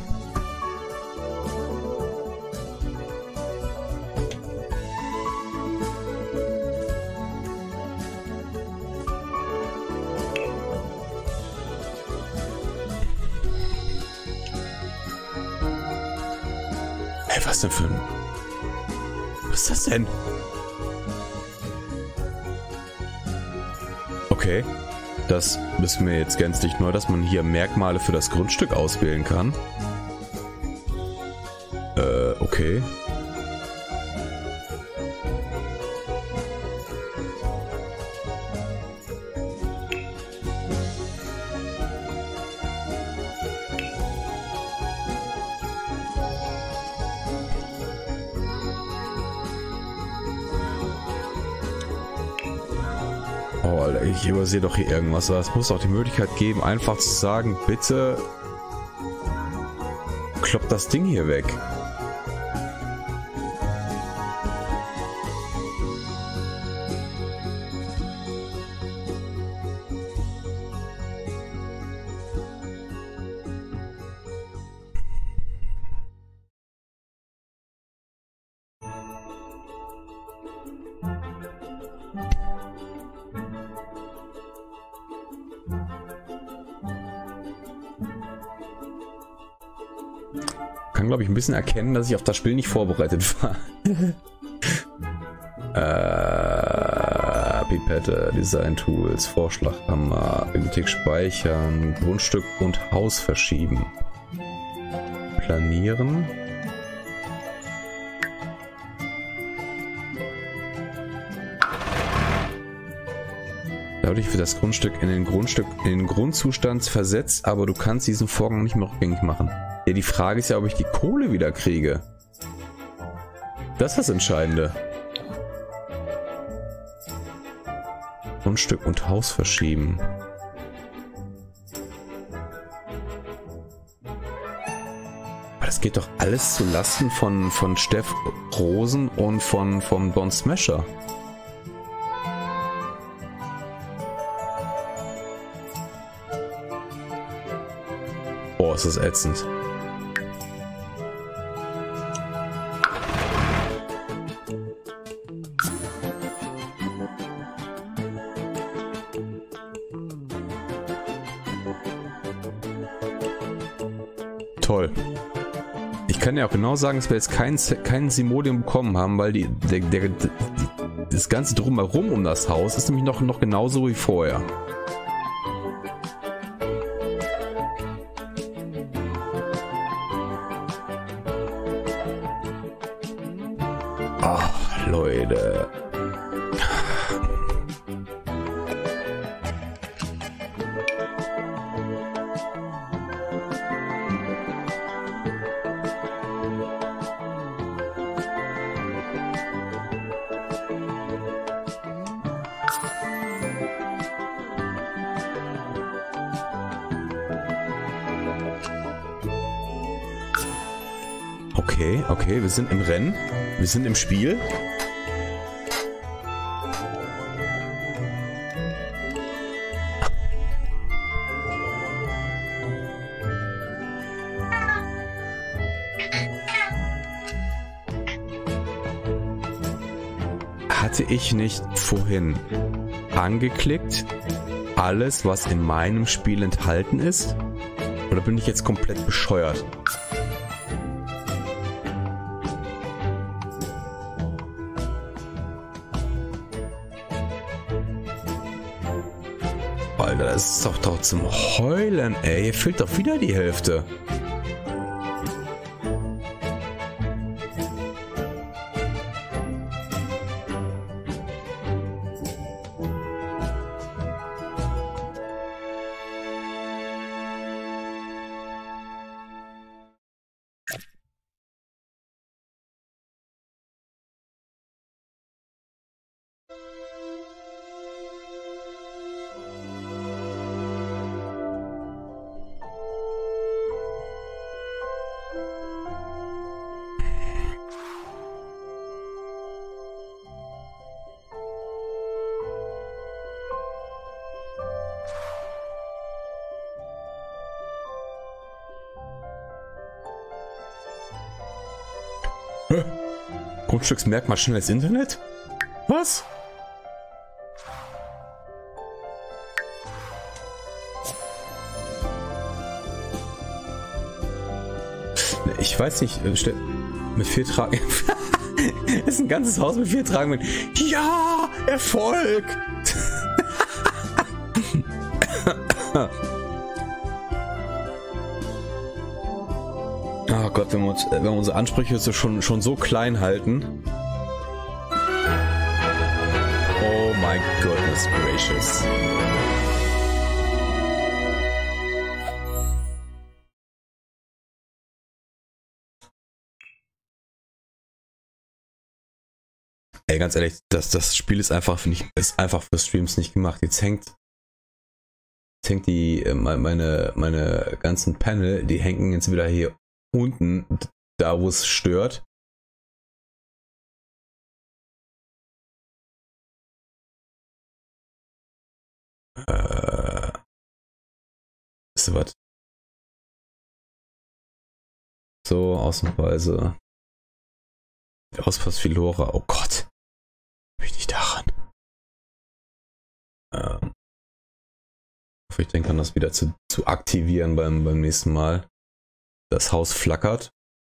Was denn für ein... Was ist das denn? Okay. Das ist mir jetzt gänzlich neu, dass man hier Merkmale für das Grundstück auswählen kann. Äh, okay. Oh, Alter, ich übersehe doch hier irgendwas. Es muss doch die Möglichkeit geben, einfach zu sagen, bitte kloppt das Ding hier weg. Kann, glaube ich, ein bisschen erkennen, dass ich auf das Spiel nicht vorbereitet war. äh, Pipette, Design Tools, Vorschlaghammer, Bibliothek speichern, Grundstück und Haus verschieben. Planieren. Dadurch wird das Grundstück in den Grundstück in den Grundzustand versetzt, aber du kannst diesen Vorgang nicht mehr rückgängig machen. Ja, die Frage ist ja, ob ich die Kohle wieder kriege. Das ist das Entscheidende. Grundstück und Haus verschieben. Aber das geht doch alles zu Lasten von, von Steff Rosen und von, von Don Smasher. Boah, ist das ätzend. Toll. Ich kann ja auch genau sagen, dass wir jetzt keinen kein Simoleon bekommen haben, weil die, der, der, die, das ganze Drumherum um das Haus ist nämlich noch, noch genauso wie vorher. Ach, Leute. Okay, okay, wir sind im Rennen. Wir sind im Spiel. Hatte ich nicht vorhin angeklickt, alles, was in meinem Spiel enthalten ist? Oder bin ich jetzt komplett bescheuert? Alter, das ist doch, doch zum Heulen, ey. Hier fehlt doch wieder die Hälfte. Grundstücksmerkmal schnelles Internet? Was? Ich weiß nicht, mit vier Tragen. Ist ein ganzes Haus mit vier Tragen. Ja, Erfolg! Oh Gott, wenn wir, uns, wenn wir unsere Ansprüche so schon, schon so klein halten. Oh my goodness gracious. Ey, ganz ehrlich, das, das Spiel ist einfach, nicht, ist einfach für Streams nicht gemacht. Jetzt hängt, jetzt hängt die, meine, meine ganzen Panel, die hängen jetzt wieder hier unten, da wo es stört. Äh, ist was? So, ausnahmsweise. Auspass Filora. Oh Gott. Bin ich nicht daran. Ähm, hoffe, ich denke, kann das wieder zu, zu aktivieren beim, beim nächsten Mal. Das Haus flackert.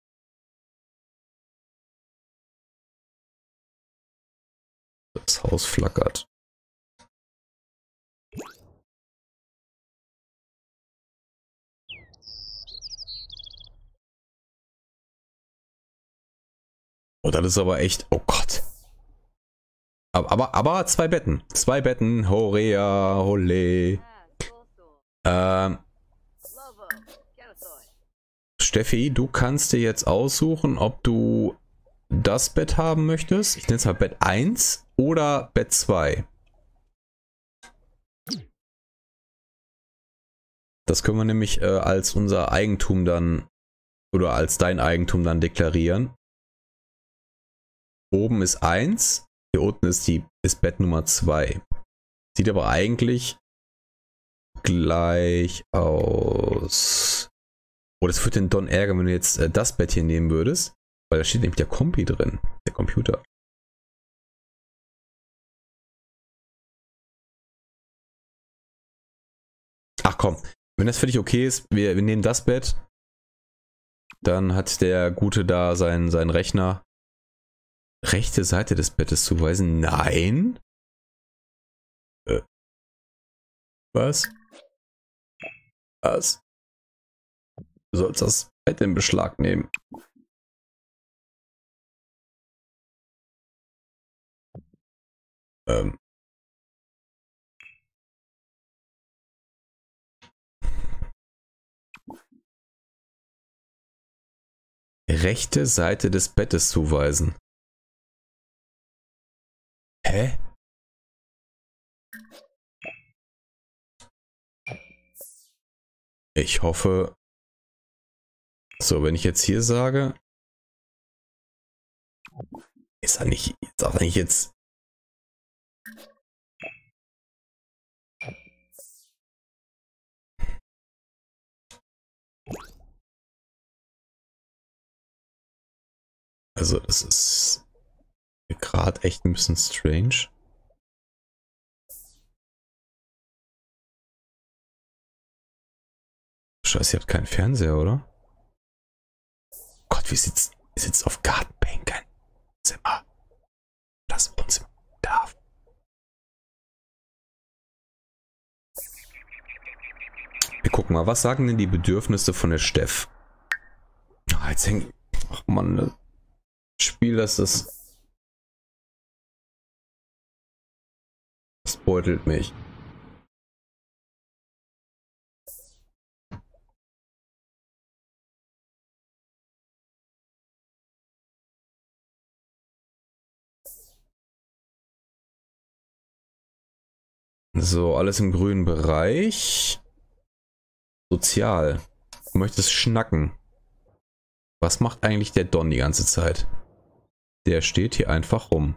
Das Haus flackert. Oh, das ist aber echt... Oh Gott. Aber, aber, aber zwei Betten. Zwei Betten. Horea, hole. Ähm... Steffi, du kannst dir jetzt aussuchen, ob du das Bett haben möchtest. Ich nenne es mal Bett eins oder Bett zwei. Das können wir nämlich äh, als unser Eigentum dann oder als dein Eigentum dann deklarieren. Oben ist eins, hier unten ist die ist Bett Nummer zwei. Sieht aber eigentlich gleich aus. Oh, das würde den Don ärgern, wenn du jetzt äh, das Bett hier nehmen würdest, weil da steht nämlich der Kompi drin, der Computer. Ach komm, wenn das für dich okay ist, wir, wir nehmen das Bett, dann hat der Gute da seinen, seinen Rechner. Rechte Seite des Bettes zuweisen? Nein? Äh. Was? Was? Du sollst das Bett in Beschlag nehmen. Ähm. Rechte Seite des Bettes zuweisen. Hä? Ich hoffe... So, wenn ich jetzt hier sage... Ist er nicht... Ist er nicht jetzt... Also das ist gerade echt ein bisschen strange. Scheiße, ihr habt keinen Fernseher, oder? Gott, wie sitzt, ihr sitzt auf Gartenbänken. Zimmer. Das Wohnzimmer darf. Wir gucken mal, was sagen denn die Bedürfnisse von der Steff? Ah, jetzt hängt. Ach man, das Spiel, das ist. Das beutelt mich. So, alles im grünen Bereich. Sozial. Du möchtest schnacken. Was macht eigentlich der Don die ganze Zeit? Der steht hier einfach rum.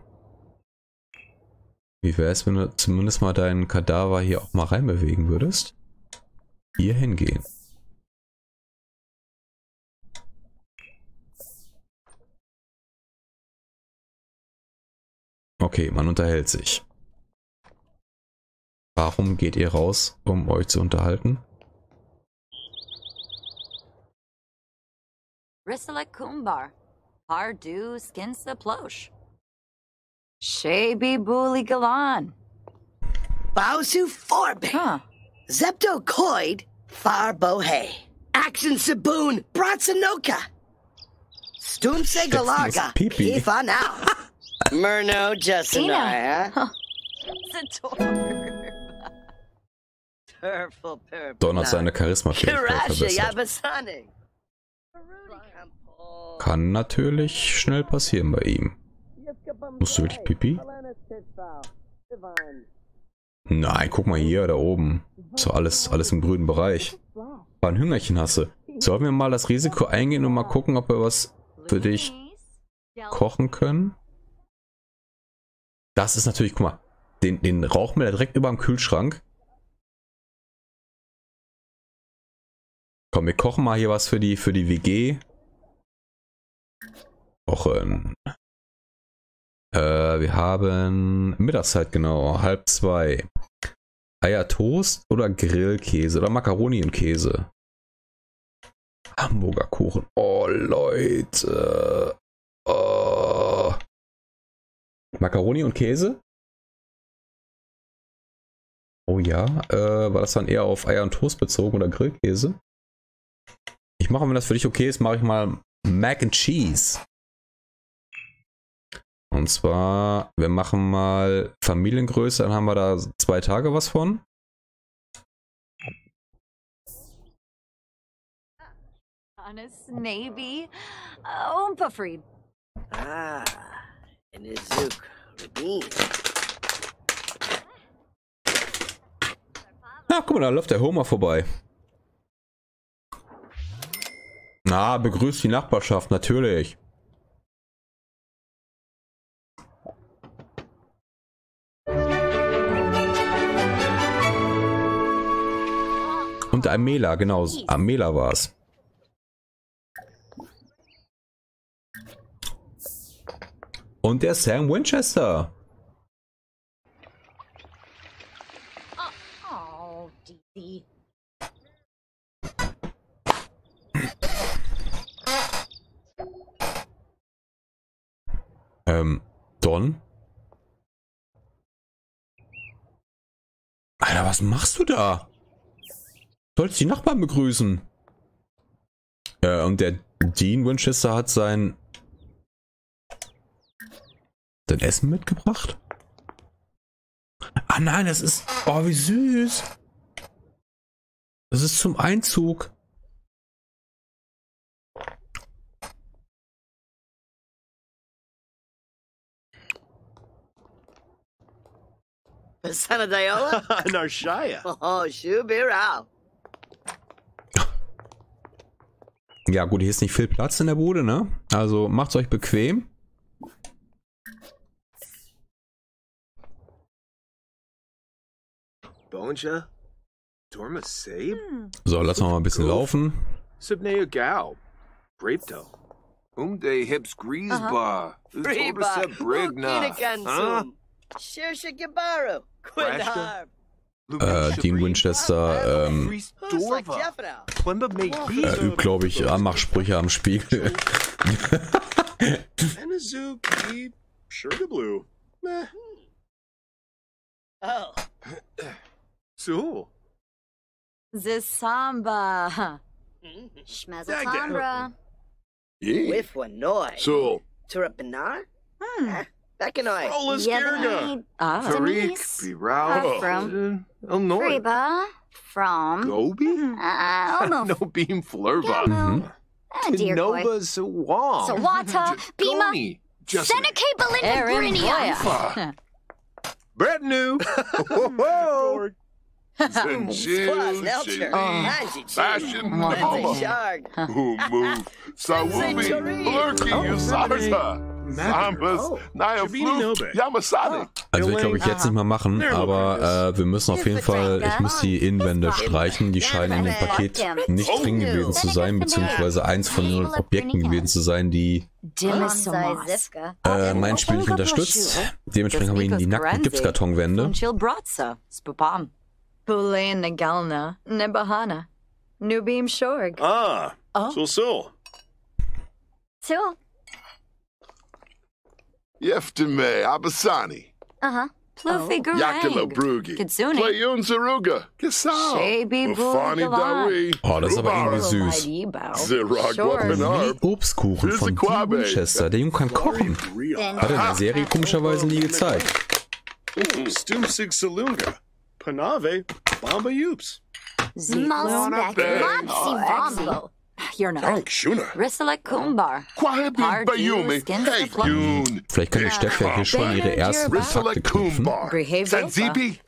Wie wäre es, wenn du zumindest mal deinen Kadaver hier auch mal reinbewegen würdest? Hier hingehen. Okay, man unterhält sich. Warum geht ihr raus, um euch zu unterhalten? Risala Kumbar. Pardu Skinsa Plosh. Shabi Buli Galan. Bausu Forbe. Huh. Zepto Koid. Far Bohe. Action Saboon. Bratsanoka. Stumse Galarga. Kifa now. Murno Justinaya. Don hat seine Charisma-Fähigkeit verbessert. Kann natürlich schnell passieren bei ihm. Musst du wirklich Pipi? Nein, guck mal hier, da oben. So alles, alles im grünen Bereich. War ein Hüngerchen hasse. Sollen wir mal das Risiko eingehen und mal gucken, ob wir was für dich kochen können? Das ist natürlich, guck mal, den, den rauchen wir da direkt über dem Kühlschrank. Komm, wir kochen mal hier was für die, für die W G. Kochen. Äh, wir haben Mittagszeit, genau, halb zwei. Eiertoast oder Grillkäse oder Macaroni und Käse. Hamburger Kuchen. Oh, Leute. Oh. Macaroni und Käse? Oh ja. Äh, war das dann eher auf Eier und Toast bezogen oder Grillkäse? Ich mache, wenn das für dich okay ist, mache ich mal Mac and Cheese. Und zwar, wir machen mal Familiengröße, dann haben wir da zwei Tage was von. Honest Navy. Umpafried. Ah. Nizuk. Rabin. Na, guck mal, da läuft der Homer vorbei. Na, begrüßt die Nachbarschaft, natürlich. Und der Amela, genau, Amela war es. Und der Sam Winchester. Oh, Dee. Ähm, Don? Alter, was machst du da? Sollst die Nachbarn begrüßen. Äh, und der Dean Winchester hat sein... sein Essen mitgebracht? Ah nein, das ist... Oh, wie süß. Das ist zum Einzug. Sanadayola? Narshaya. Oh, Shubirao. Ja gut, hier ist nicht viel Platz in der Bude, ne? Also macht's euch bequem. Bonja. Dorma Sabe. So, lassen wir mal ein bisschen laufen. Subnea Gao. Brapto. Umde hips greaseba. Reba. Brigna. Kinakansum. Shirsha Gabaru. Quidharb. Äh, Dean Winchester, ähm, Who's like Jeffno? Plimba make äh, übt, glaube ich, Anmachsprüche am Spiegel. Anazuki. Sugar Blue. Meh. Oh. So. Zisamba. Schmezzatambra. With one noise. So. Turapinar? Hmm. Bekanoy. Olaskirga. Ah. Tariq. Denise. Birao. From- Illinois. Reba. From. Gobi? Uh, almost. No beam flurba. Mhm. Ah, dear boy. Nova Sawam. Sawata. Bima. Seneca Belinda Aaron Grinia. Boya. Brand new. Whoa. Squaz Nelcher. Angie Chi. Fashion Lindsay Nova. Sharg. Who move? Sawumi. Lurky Usarta. Sambas. Naya Flu. Yamasani. Also will ich glaube ich jetzt nicht mal machen, aber äh, wir müssen auf jeden Fall, ich muss die Innenwände streichen, die scheinen in dem Paket nicht drin gewesen zu sein, beziehungsweise eins von den Objekten gewesen zu sein, die Dimisomos. äh, mein Spiel nicht unterstützt. Dementsprechend haben wir ihnen die nackten Gipskartonwände. Unchil Bratza. Spupam. Bulain Nagalna. Nebahana. Nubim Shorg. Ah. Oh. So so. So. Yeftime Abasani. Uh-huh. Pluffy Yakila Gurang. Brugi. Kitsune. Playun Zaruga. Kisao. Shaby Mufani Bugalan. Dawi. Oh, das ist aber irgendwie süß. Zirag Wapanarb. Obstkuchen von Dean Winchester. Der Junge kann kochen. Hat er in der Serie komischerweise nie gezeigt. Stumsig Salunga. Panave. Bamba Yoops. Malspec. Mopsy Vombo. You're not. Tank Shuna. Rissalek Kumbar. Kwahebi Hard Bayumi. use, skins Hey, the fluff. Yoon. Vielleicht kann die Steffi ja hier schon ihre ersten Kontakte Rissalek knüpfen. Kumbar. Behave Sanzipi.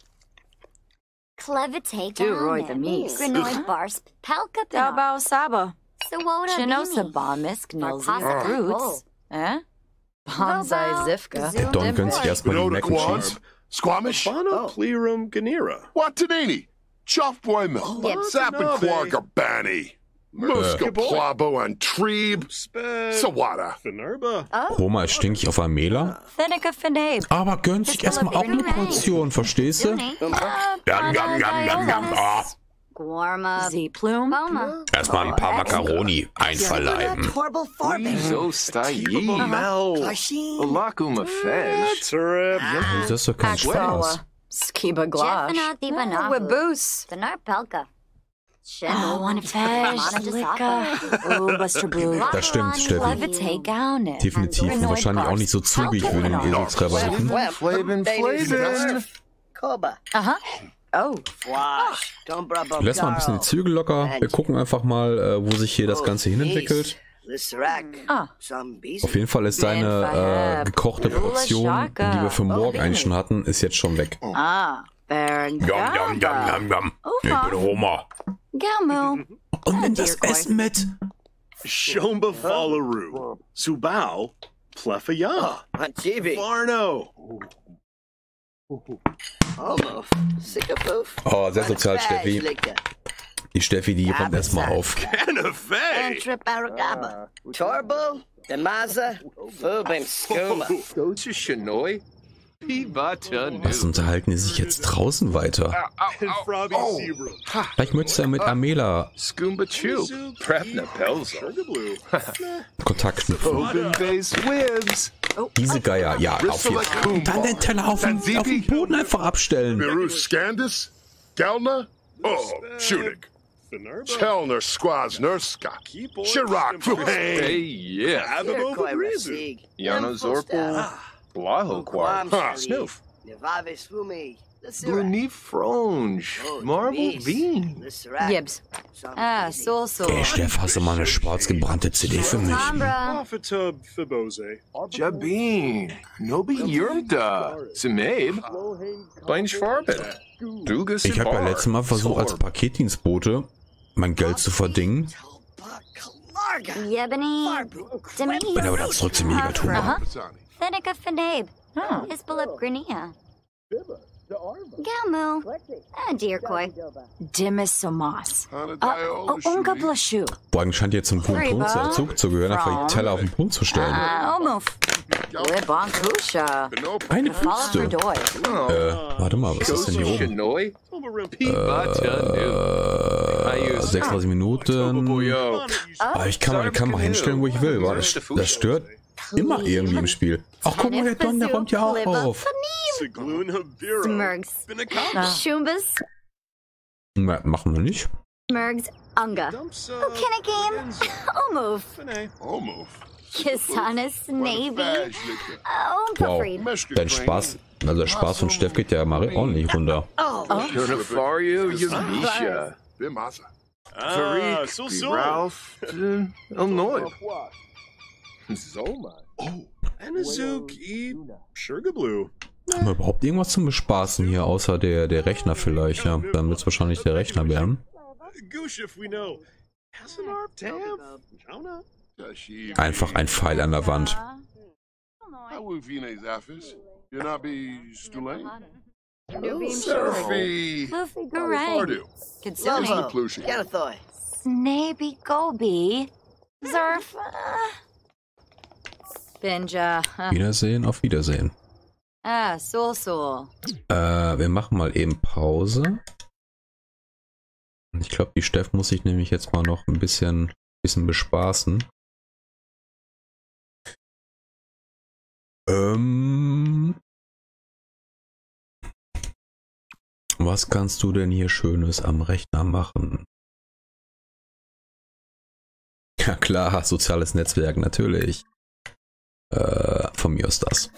Clevitate. Do Roy the Mies. Granoid Bars. Palka. Dabao Saba. Sawota. Chinosa Bomisk. Nilzy Barpasa. Fruits. Eh? Bonsai Zifka. Der Don gönnt sich erstmal die Binoda Mac and Quans. Cheese. Squamish. Bono Plerum Ganira. Watanini. Chuff Boyman. Yep. Zappaquarga Banny. Muska Plabo and Treeb. Sawada. Finerba. Roma ist stinkig auf Amela. Seneca Finabe. Aber gönnt sich erstmal auch eine Portion, verstehst du? Yum, yum, yum, yum, yum. Ah. Guarma. Z Plume. Boma. Erstmal ein paar Macaroni einverleiben. Horrible Forbin. So styi. Mel. Karsheen. Alakuma Fesh. Tureb. Das ist doch kein Spaß. Axawa. Skiba Glash. Jeffana Thibanabu. Waboose. The Narpelka. Oh, one fish. Lika. Oh, Buster Blue. Das stimmt, Steffi. Levitate Gaunet. Definitiv und wahrscheinlich auch nicht so zügig für den Eselskrabber-Suchen. Flavin Flavin. Koba. Aha. Oh. Wash. Dombra Lass mal ein bisschen die Zügel locker. Wir gucken einfach mal, äh, wo sich hier das Ganze hinentwickelt. Ah. Auf jeden Fall ist deine äh, gekochte Portion, die wir für morgen eigentlich schon hatten, ist jetzt schon weg. Ah. Baron Yum, yum, yum, yum, yum. Ich bin Roma. Gamu. Und nimm das Essen mit. Shomba Fallaru. Subao. Plefaya. Chibi. Varno. Homo. Sickapoof. Oh, sehr sozial, Steffi. Die Steffi, die räumt erstmal auf. Canafay. Antrip Aragaba. Torbo. Demaza. Fubim Skuma. Go to Shinoy. Pibata Was unterhalten die sich jetzt draußen weiter? Frobby Zebra. Vielleicht möchtest du ja mit Amela Skumba Chew. Prepna Pelzo. Kontakt knüpfen. Open Base Wibs. Diese Geier, ja, auf jeden Fall. Dann den Teller auf den, auf den Boden einfach abstellen. Beru Scandis. Gelna. Oh, Shunik. Chelner Squaz Nurska. Shirak Hey, Fuhain. yeah. Ababo Breezy. Yano Zorpo. Blaho Quar. Snoof. Nevave Swumi. Blue Knee Fronge. Marble Bean. Gibbs. Ah, Soul Soul. Ey, Steff, hast du mal eine schwarzgebrannte C D für mich? Sombra. Profitub Fibose. Jabin. Nobi Yurmda. Zimabe. Blanche Farbit. Dugas. Ich habe ja letztes Mal versucht, als Paketdienstbote mein Geld zu verdingen. Yebony. Demise. Bin aber dann zurück zum Jägertum. Seneca Finabe. Isbalip Grinia. Galmu. Ah, Deerkoi. Dimis Somas. Hana Uh, Diola, Unga Shuni. Blashu. Boah, eigentlich scheint jetzt zum guten Punkt zu- Zug zu gehören, einfach die Teller auf den Punkt zu stellen. Uh, Omuf. Wibonkusha. Benope. Eine Follow Puste. Verdoy. Äh, warte mal, was ist denn hier oben? Shinoi? Äh, sechsunddreißig Minuten. Ah, ich kann mal die Kamera hinstellen, wo ich will. Boah, das, das stört immer irgendwie im Spiel. Ach, guck mal, der Don, der räumt ja auch auf. Smurgs. Shumbas. Na, machen wir nicht. Smurgs. Unga. Okinakim. Omuf. Almost. Kisanis. Navy. Wow, Umpafried. dein Spaß, also der Spaß von Steff geht ja mal ordentlich runter. Unifario, Yamisha. Bimasa. Ah, so so. Ralph, uh, Illinois. Zoma. Oh. Anazuk E. Sugarblue. Haben wir überhaupt irgendwas zum Bespaßen hier, außer der, der Rechner vielleicht, ja. Dann wird es wahrscheinlich der Rechner werden. Goose if we know. Hasanarp Tam. Jonah. Einfach ein Pfeil an der Wand. Awuvine Zaphis. Yunabi Stulain. Surfy. Luffy Garang. Fardu. Kitsune. Lovo. Plushi. Yanathoy. Snaby Gobi. Zerf. Binja. Wiedersehen, auf Wiedersehen. Ah, Soul Soul. Äh, wir machen mal eben Pause. Ich glaube, die Steff muss sich nämlich jetzt mal noch ein bisschen, bisschen bespaßen. Ähm, was kannst du denn hier Schönes am Rechner machen? Ja klar, soziales Netzwerk, natürlich. Äh, von mir ist das.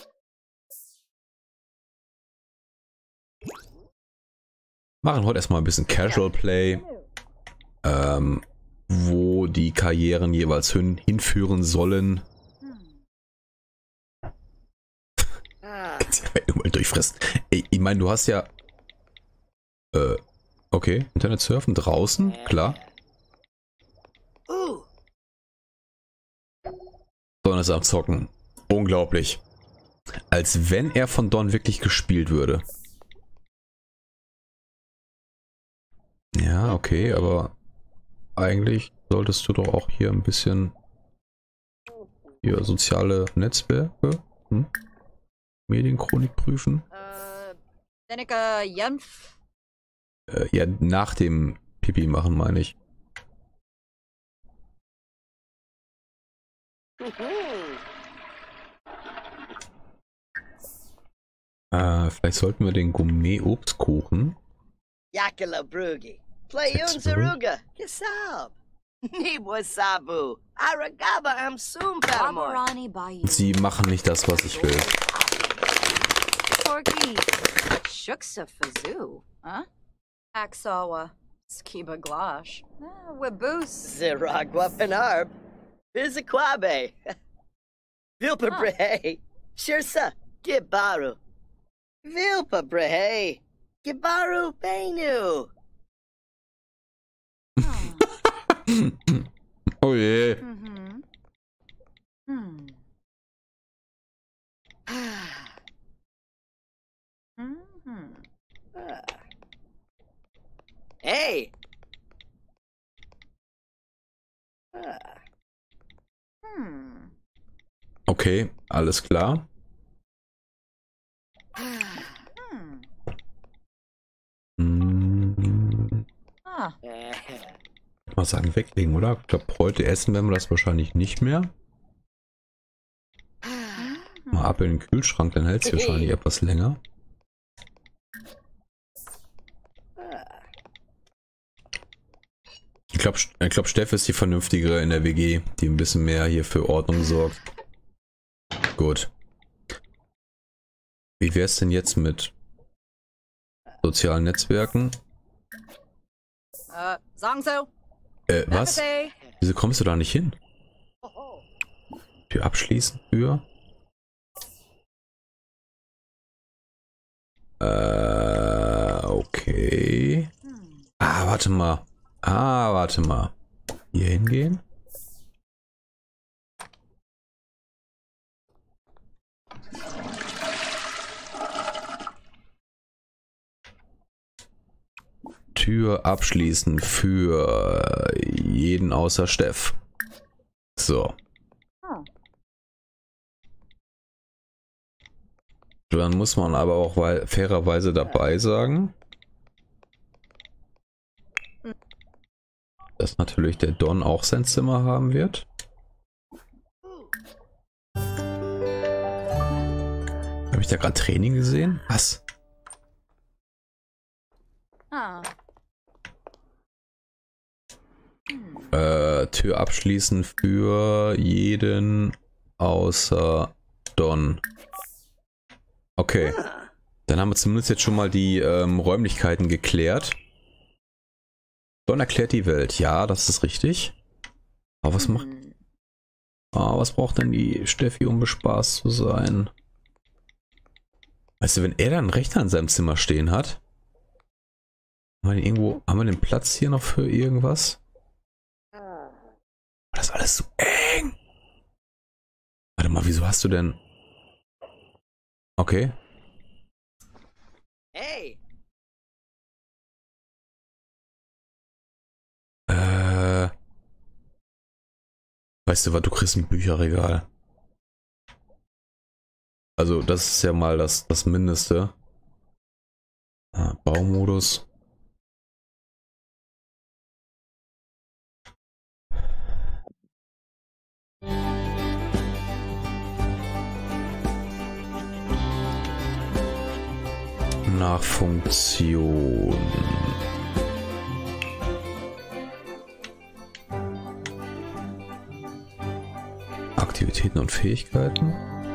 Machen heute erstmal ein bisschen Casual Play, ähm, wo die Karrieren jeweils hin, hinführen sollen. Kannst ja irgendwann durchfressen. Ey, ich meine, du hast ja... Äh, okay, Internet surfen draußen, klar. Don ist am Zocken. Unglaublich. Als wenn er von Don wirklich gespielt würde. Ja, okay, aber eigentlich solltest du doch auch hier ein bisschen hier soziale Netzwerke, hm? Medienchronik prüfen. Äh, Seneca Janf. Äh, ja, nach dem Pipi machen, meine ich. Äh, vielleicht sollten wir den Gourmet-Obstkuchen. Yakala Brugi. Playun Zaruga. Kisab. Nibwa Sabu. Aragaba am Sum Paramore. Abarani Bayou. Sie machen nicht das, was ich will. Porky. Shuksa Fazoo. Huh? Aksawa. Skiba Glash. Ah, Waboose. Ziragwa Penarb. Bizakwabe. Vilpa Brehe. Shirsa. Gibaru. Vilpa Brehe. Gibaru Benu. Oh je. Mhm. Hm. Mhm. Hey. Hm. Okay, alles klar. Hm. Hm, Ah. mal sagen, weglegen, oder? Ich glaube, heute essen werden wir das wahrscheinlich nicht mehr. Mal ab in den Kühlschrank, dann hält es wahrscheinlich etwas länger. Ich glaube, ich glaub, Steff ist die Vernünftigere in der W G, die ein bisschen mehr hier für Ordnung sorgt. Gut. Wie wäre es denn jetzt mit sozialen Netzwerken? Äh, sagen so. Äh, was? Wieso kommst du da nicht hin? Für abschließen, für? Äh, okay. Ah, warte mal. Ah, warte mal. Hier hingehen? Tür abschließen für jeden außer Steff. So. Dann muss man aber auch weil, fairerweise dabei sagen, dass natürlich der Don auch sein Zimmer haben wird. Habe ich da gerade Training gesehen? Was? Ah. Äh, Tür abschließen für jeden außer Don. Okay. Dann haben wir zumindest jetzt schon mal die ähm, Räumlichkeiten geklärt. Don erklärt die Welt. Ja, das ist richtig. Aber was macht... Ah, was braucht denn die Steffi, um bespaßt zu sein? Weißt du, wenn er dann einen Rechner in seinem Zimmer stehen hat, haben wir den irgendwo, haben wir den Platz hier noch für irgendwas? Das ist alles so eng. Warte mal, wieso hast du denn... Okay. Hey. Äh... Weißt du was, du kriegst ein Bücherregal. Also das ist ja mal das, das Mindeste. Ah, Baumodus. Nach Funktion. Aktivitäten und Fähigkeiten.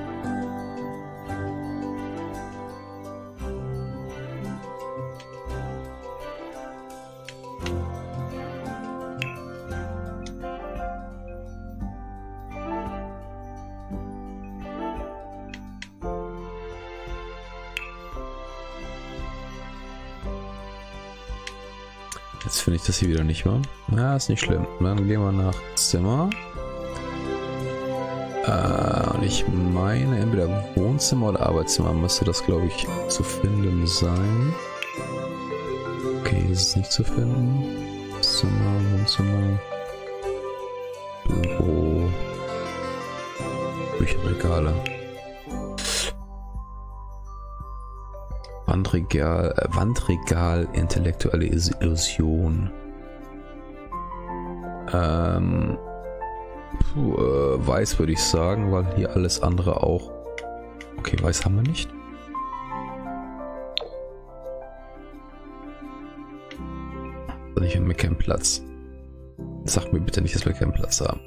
Jetzt finde ich das hier wieder nicht mehr. Ja, ist nicht schlimm. Dann gehen wir nach Zimmer. Äh, und ich meine, entweder Wohnzimmer oder Arbeitszimmer müsste das, glaube ich, zu finden sein. Okay, ist es nicht zu finden. Zimmer, Wohnzimmer, Büro, Bücherregale. Wandregal, äh, Wandregal, intellektuelle Illusion. Ähm, puh, äh, weiß würde ich sagen, weil hier alles andere auch. Okay, weiß haben wir nicht. Also ich habe mir keinen Platz. Sag mir bitte nicht, dass wir keinen Platz haben.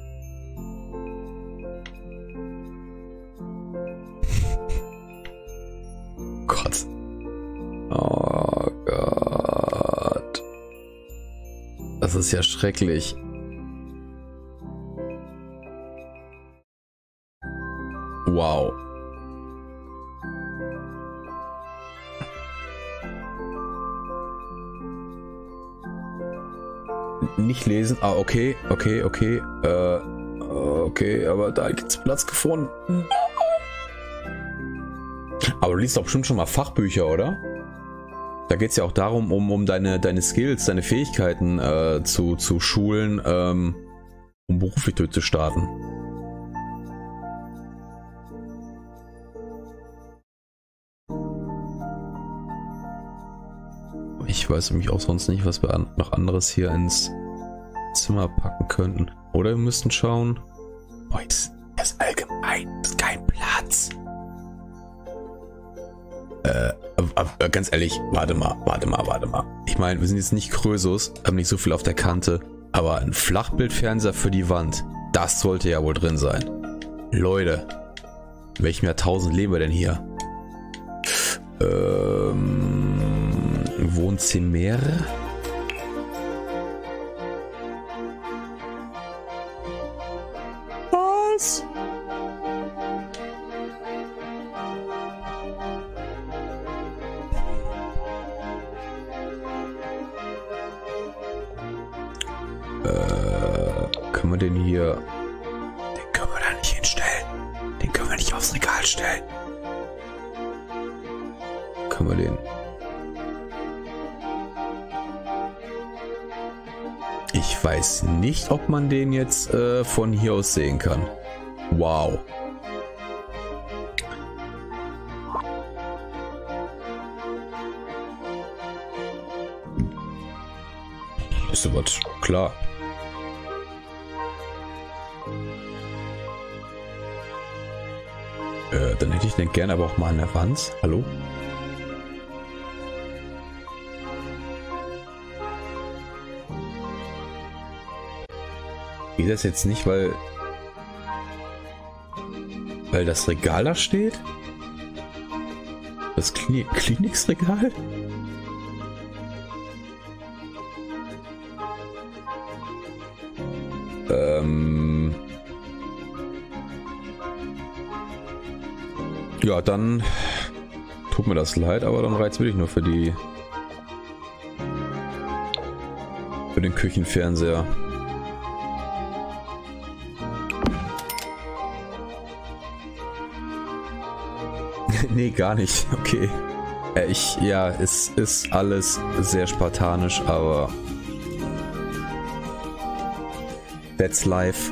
Gott. Oh Gott. Das ist ja schrecklich. Wow. Nicht lesen. Ah, okay, okay, okay. Äh, okay, aber da gibt's Platz gefunden. Aber du liest doch bestimmt schon mal Fachbücher, oder? Da geht es ja auch darum, um, um deine, deine Skills, deine Fähigkeiten äh, zu, zu schulen, ähm, um beruflich durchzustarten. Ich weiß nämlich auch sonst nicht, was wir an, noch anderes hier ins Zimmer packen könnten. Oder wir müssten schauen. Boah, das ist allgemein, das ist kein Platz. Äh, äh, ganz ehrlich, warte mal, warte mal, warte mal. Ich meine, wir sind jetzt nicht Krösus, haben nicht so viel auf der Kante, aber ein Flachbildfernseher für die Wand, das sollte ja wohl drin sein. Leute, in welchem Jahrtausend leben wir denn hier? Ähm, Wohnzimmer? Was? Können wir den hier... Den können wir da nicht hinstellen. Den können wir nicht aufs Regal stellen. Können wir den... weiß nicht, ob man den jetzt äh, von hier aus sehen kann. Wow. Ist aber klar. Äh, dann hätte ich den gerne aber auch mal an der Wand. Hallo? Geht das jetzt nicht, weil weil das Regal da steht? Das Klini Kliniksregal? Ähm ja, dann tut mir das leid, aber dann reizt will ich nur für die für den Küchenfernseher. Nee, gar nicht. Okay. Äh, ich, ja, es ist alles sehr spartanisch, aber that's life.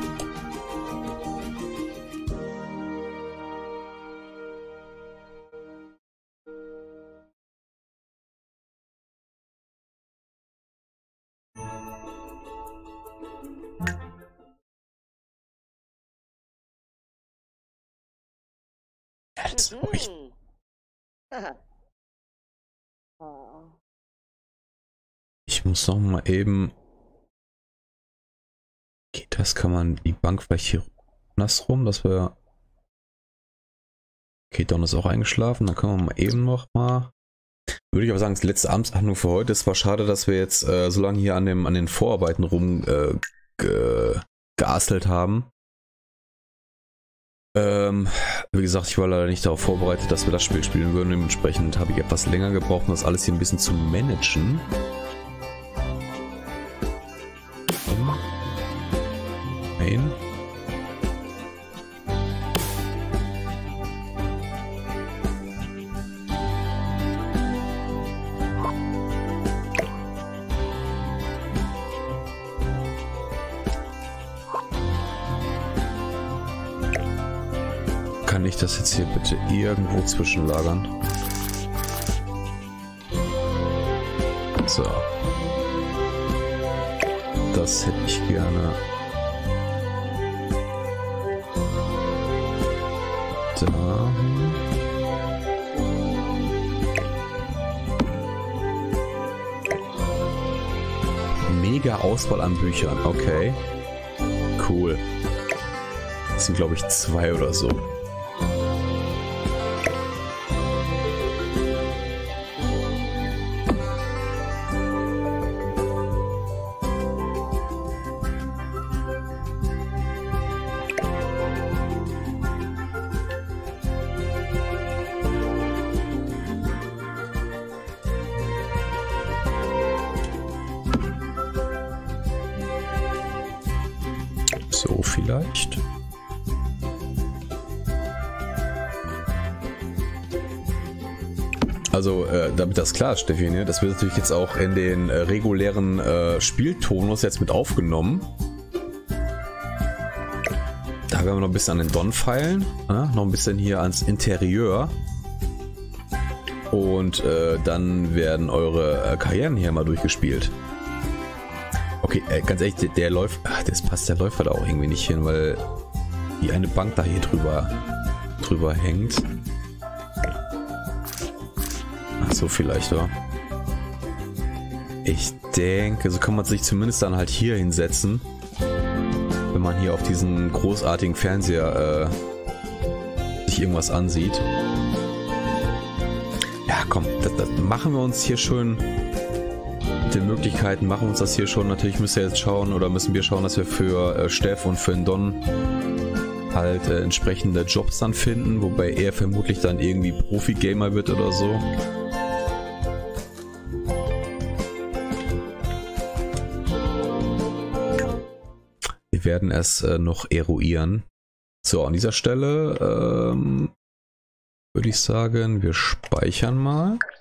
Das ist ruhig. Ich muss noch mal eben. Geht das? Kann man die Bank vielleicht hier andersrum, dass wir. Okay, Don ist auch eingeschlafen. Dann können wir mal eben noch mal. Würde ich aber sagen, das letzte Amtshandlung für heute. Es war schade, dass wir jetzt äh, so lange hier an dem an den Vorarbeiten rum äh, ge, geastelt haben. Ähm, wie gesagt, ich war leider nicht darauf vorbereitet, dass wir das Spiel spielen würden. Dementsprechend habe ich etwas länger gebraucht, um das alles hier ein bisschen zu managen. Nein. Kann ich das jetzt hier bitte irgendwo zwischenlagern? So. Das hätte ich gerne. Da. Mega Auswahl an Büchern. Okay. Cool. Das sind, glaube ich, zwei oder so. So vielleicht. Also, äh, damit das klar ist, Steffi, ne? Das wird natürlich jetzt auch in den äh, regulären äh, Spieltonus jetzt mit aufgenommen. Da werden wir noch ein bisschen an den Don feilen, ne? Noch ein bisschen hier ans Interieur. Und äh, dann werden eure äh, Karrieren hier mal durchgespielt. Okay, äh, ganz ehrlich, der, der läuft, ach, das passt, der läuft halt auch irgendwie nicht hin, weil die eine Bank da hier drüber, drüber hängt. Ach so, vielleicht, oder? Ich denke, so kann man sich zumindest dann halt hier hinsetzen, wenn man hier auf diesen großartigen Fernseher äh, sich irgendwas ansieht. Ja, komm, das, das machen wir uns hier schön. Mit den Möglichkeiten machen wir uns das hier schon. Natürlich müsst ihr jetzt schauen oder müssen wir schauen, dass wir für äh, Steff und für den Don halt äh, entsprechende Jobs dann finden, wobei er vermutlich dann irgendwie Profi-Gamer wird oder so. Wir werden es äh, noch eruieren. So, an dieser Stelle ähm, würde ich sagen, wir speichern mal.